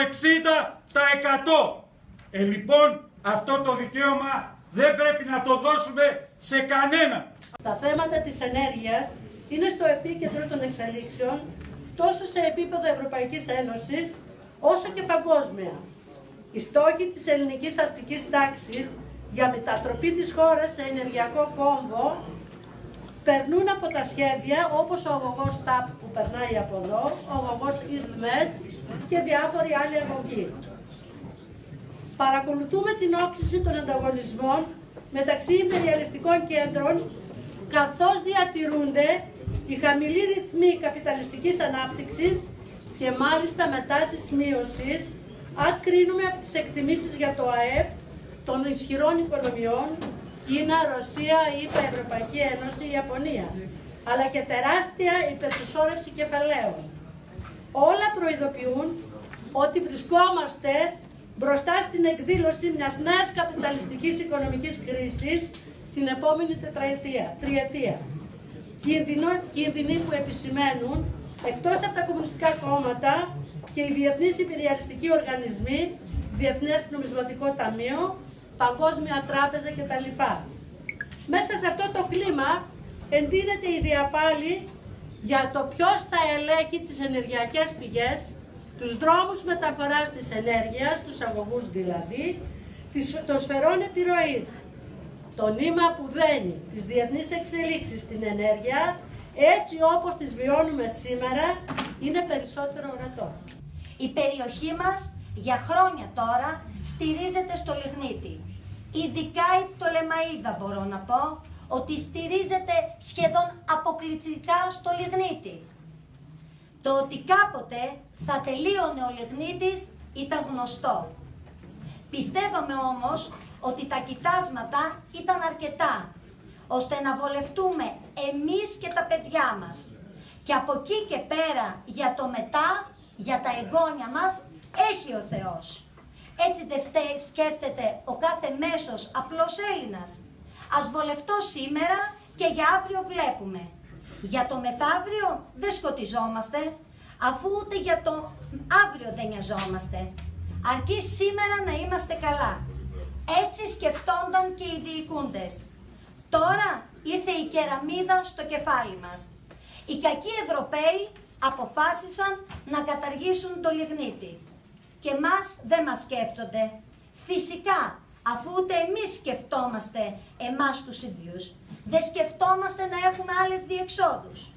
60%. Λοιπόν, αυτό το δικαίωμα δεν πρέπει να το δώσουμε σε κανένα. Τα θέματα της ενέργειας είναι στο επίκεντρο των εξελίξεων τόσο σε επίπεδο Ευρωπαϊκής Ένωσης όσο και παγκόσμια. Οι στόχοι της ελληνικής αστικής τάξης για μετατροπή της χώρας σε ενεργειακό κόμβο περνούν από τα σχέδια όπως ο αγωγός TAP που περνάει από εδώ, ο αγωγός EastMed και διάφοροι άλλοι αγωγοί. Παρακολουθούμε την όξυση των ανταγωνισμών μεταξύ υπεριαλιστικών κέντρων, καθώς διατηρούνται οι χαμηλοί ρυθμοί καπιταλιστικής ανάπτυξης και μάλιστα με τάσεις μείωσης, αν κρίνουμε από τις εκτιμήσεις για το ΑΕΠ των ισχυρών οικονομιών, Κίνα, Ρωσία, ΗΠΑ, Ευρωπαϊκή Ένωση, Ιαπωνία, αλλά και τεράστια υπερσυσσόρευση κεφαλαίων. Όλα προειδοποιούν ότι βρισκόμαστε μπροστά στην εκδήλωση μιας νέας καπιταλιστικής οικονομικής κρίσης την επόμενη τριετία. Κίνδυνοι που επισημαίνουν εκτός από τα κομμουνιστικά κόμματα και οι διεθνείς υπεριαλιστικοί οργανισμοί, Διεθνές Νομισματικό Ταμείο, Παγκόσμια Τράπεζα κτλ. Μέσα σε αυτό το κλίμα εντείνεται η διαπάλη για το ποιος θα ελέγχει τις ενεργειακές πηγές, τους δρόμους μεταφοράς της ενέργειας, τους αγωγούς δηλαδή, των σφαιρών επιρροής, το νήμα που δένει τις διεθνείς εξελίξεις στην ενέργεια, έτσι όπως τις βιώνουμε σήμερα, είναι περισσότερο ορατό. Η περιοχή μας για χρόνια τώρα στηρίζεται στο λιγνίτη. Ειδικά η Πτολεμαΐδα μπορώ να πω ότι στηρίζεται σχεδόν αποκλειστικά στο λιγνίτη. Το ότι κάποτε θα τελείωνε ο λιγνίτης ήταν γνωστό. Πιστεύαμε όμως ότι τα κοιτάσματα ήταν αρκετά, ώστε να βολευτούμε εμείς και τα παιδιά μας. Και από εκεί και πέρα για το μετά, για τα εγγόνια μας, έχει ο Θεός. Έτσι δεν φταίει, σκέφτεται ο κάθε μέσος απλός Έλληνας. Ας βολευτώ σήμερα και για αύριο βλέπουμε. Για το μεθαύριο δεν σκοτιζόμαστε, αφού ούτε για το αύριο δεν νοιαζόμαστε. Αρκεί σήμερα να είμαστε καλά. Έτσι σκεφτόνταν και οι διοικούντες. Τώρα ήρθε η κεραμίδα στο κεφάλι μας. Οι κακοί Ευρωπαίοι αποφάσισαν να καταργήσουν το λιγνίτη. Και μας δεν μας σκέφτονται. Φυσικά, αφού ούτε εμείς σκεφτόμαστε εμάς τους ίδιους, δεν σκεφτόμαστε να έχουμε άλλες διεξόδους.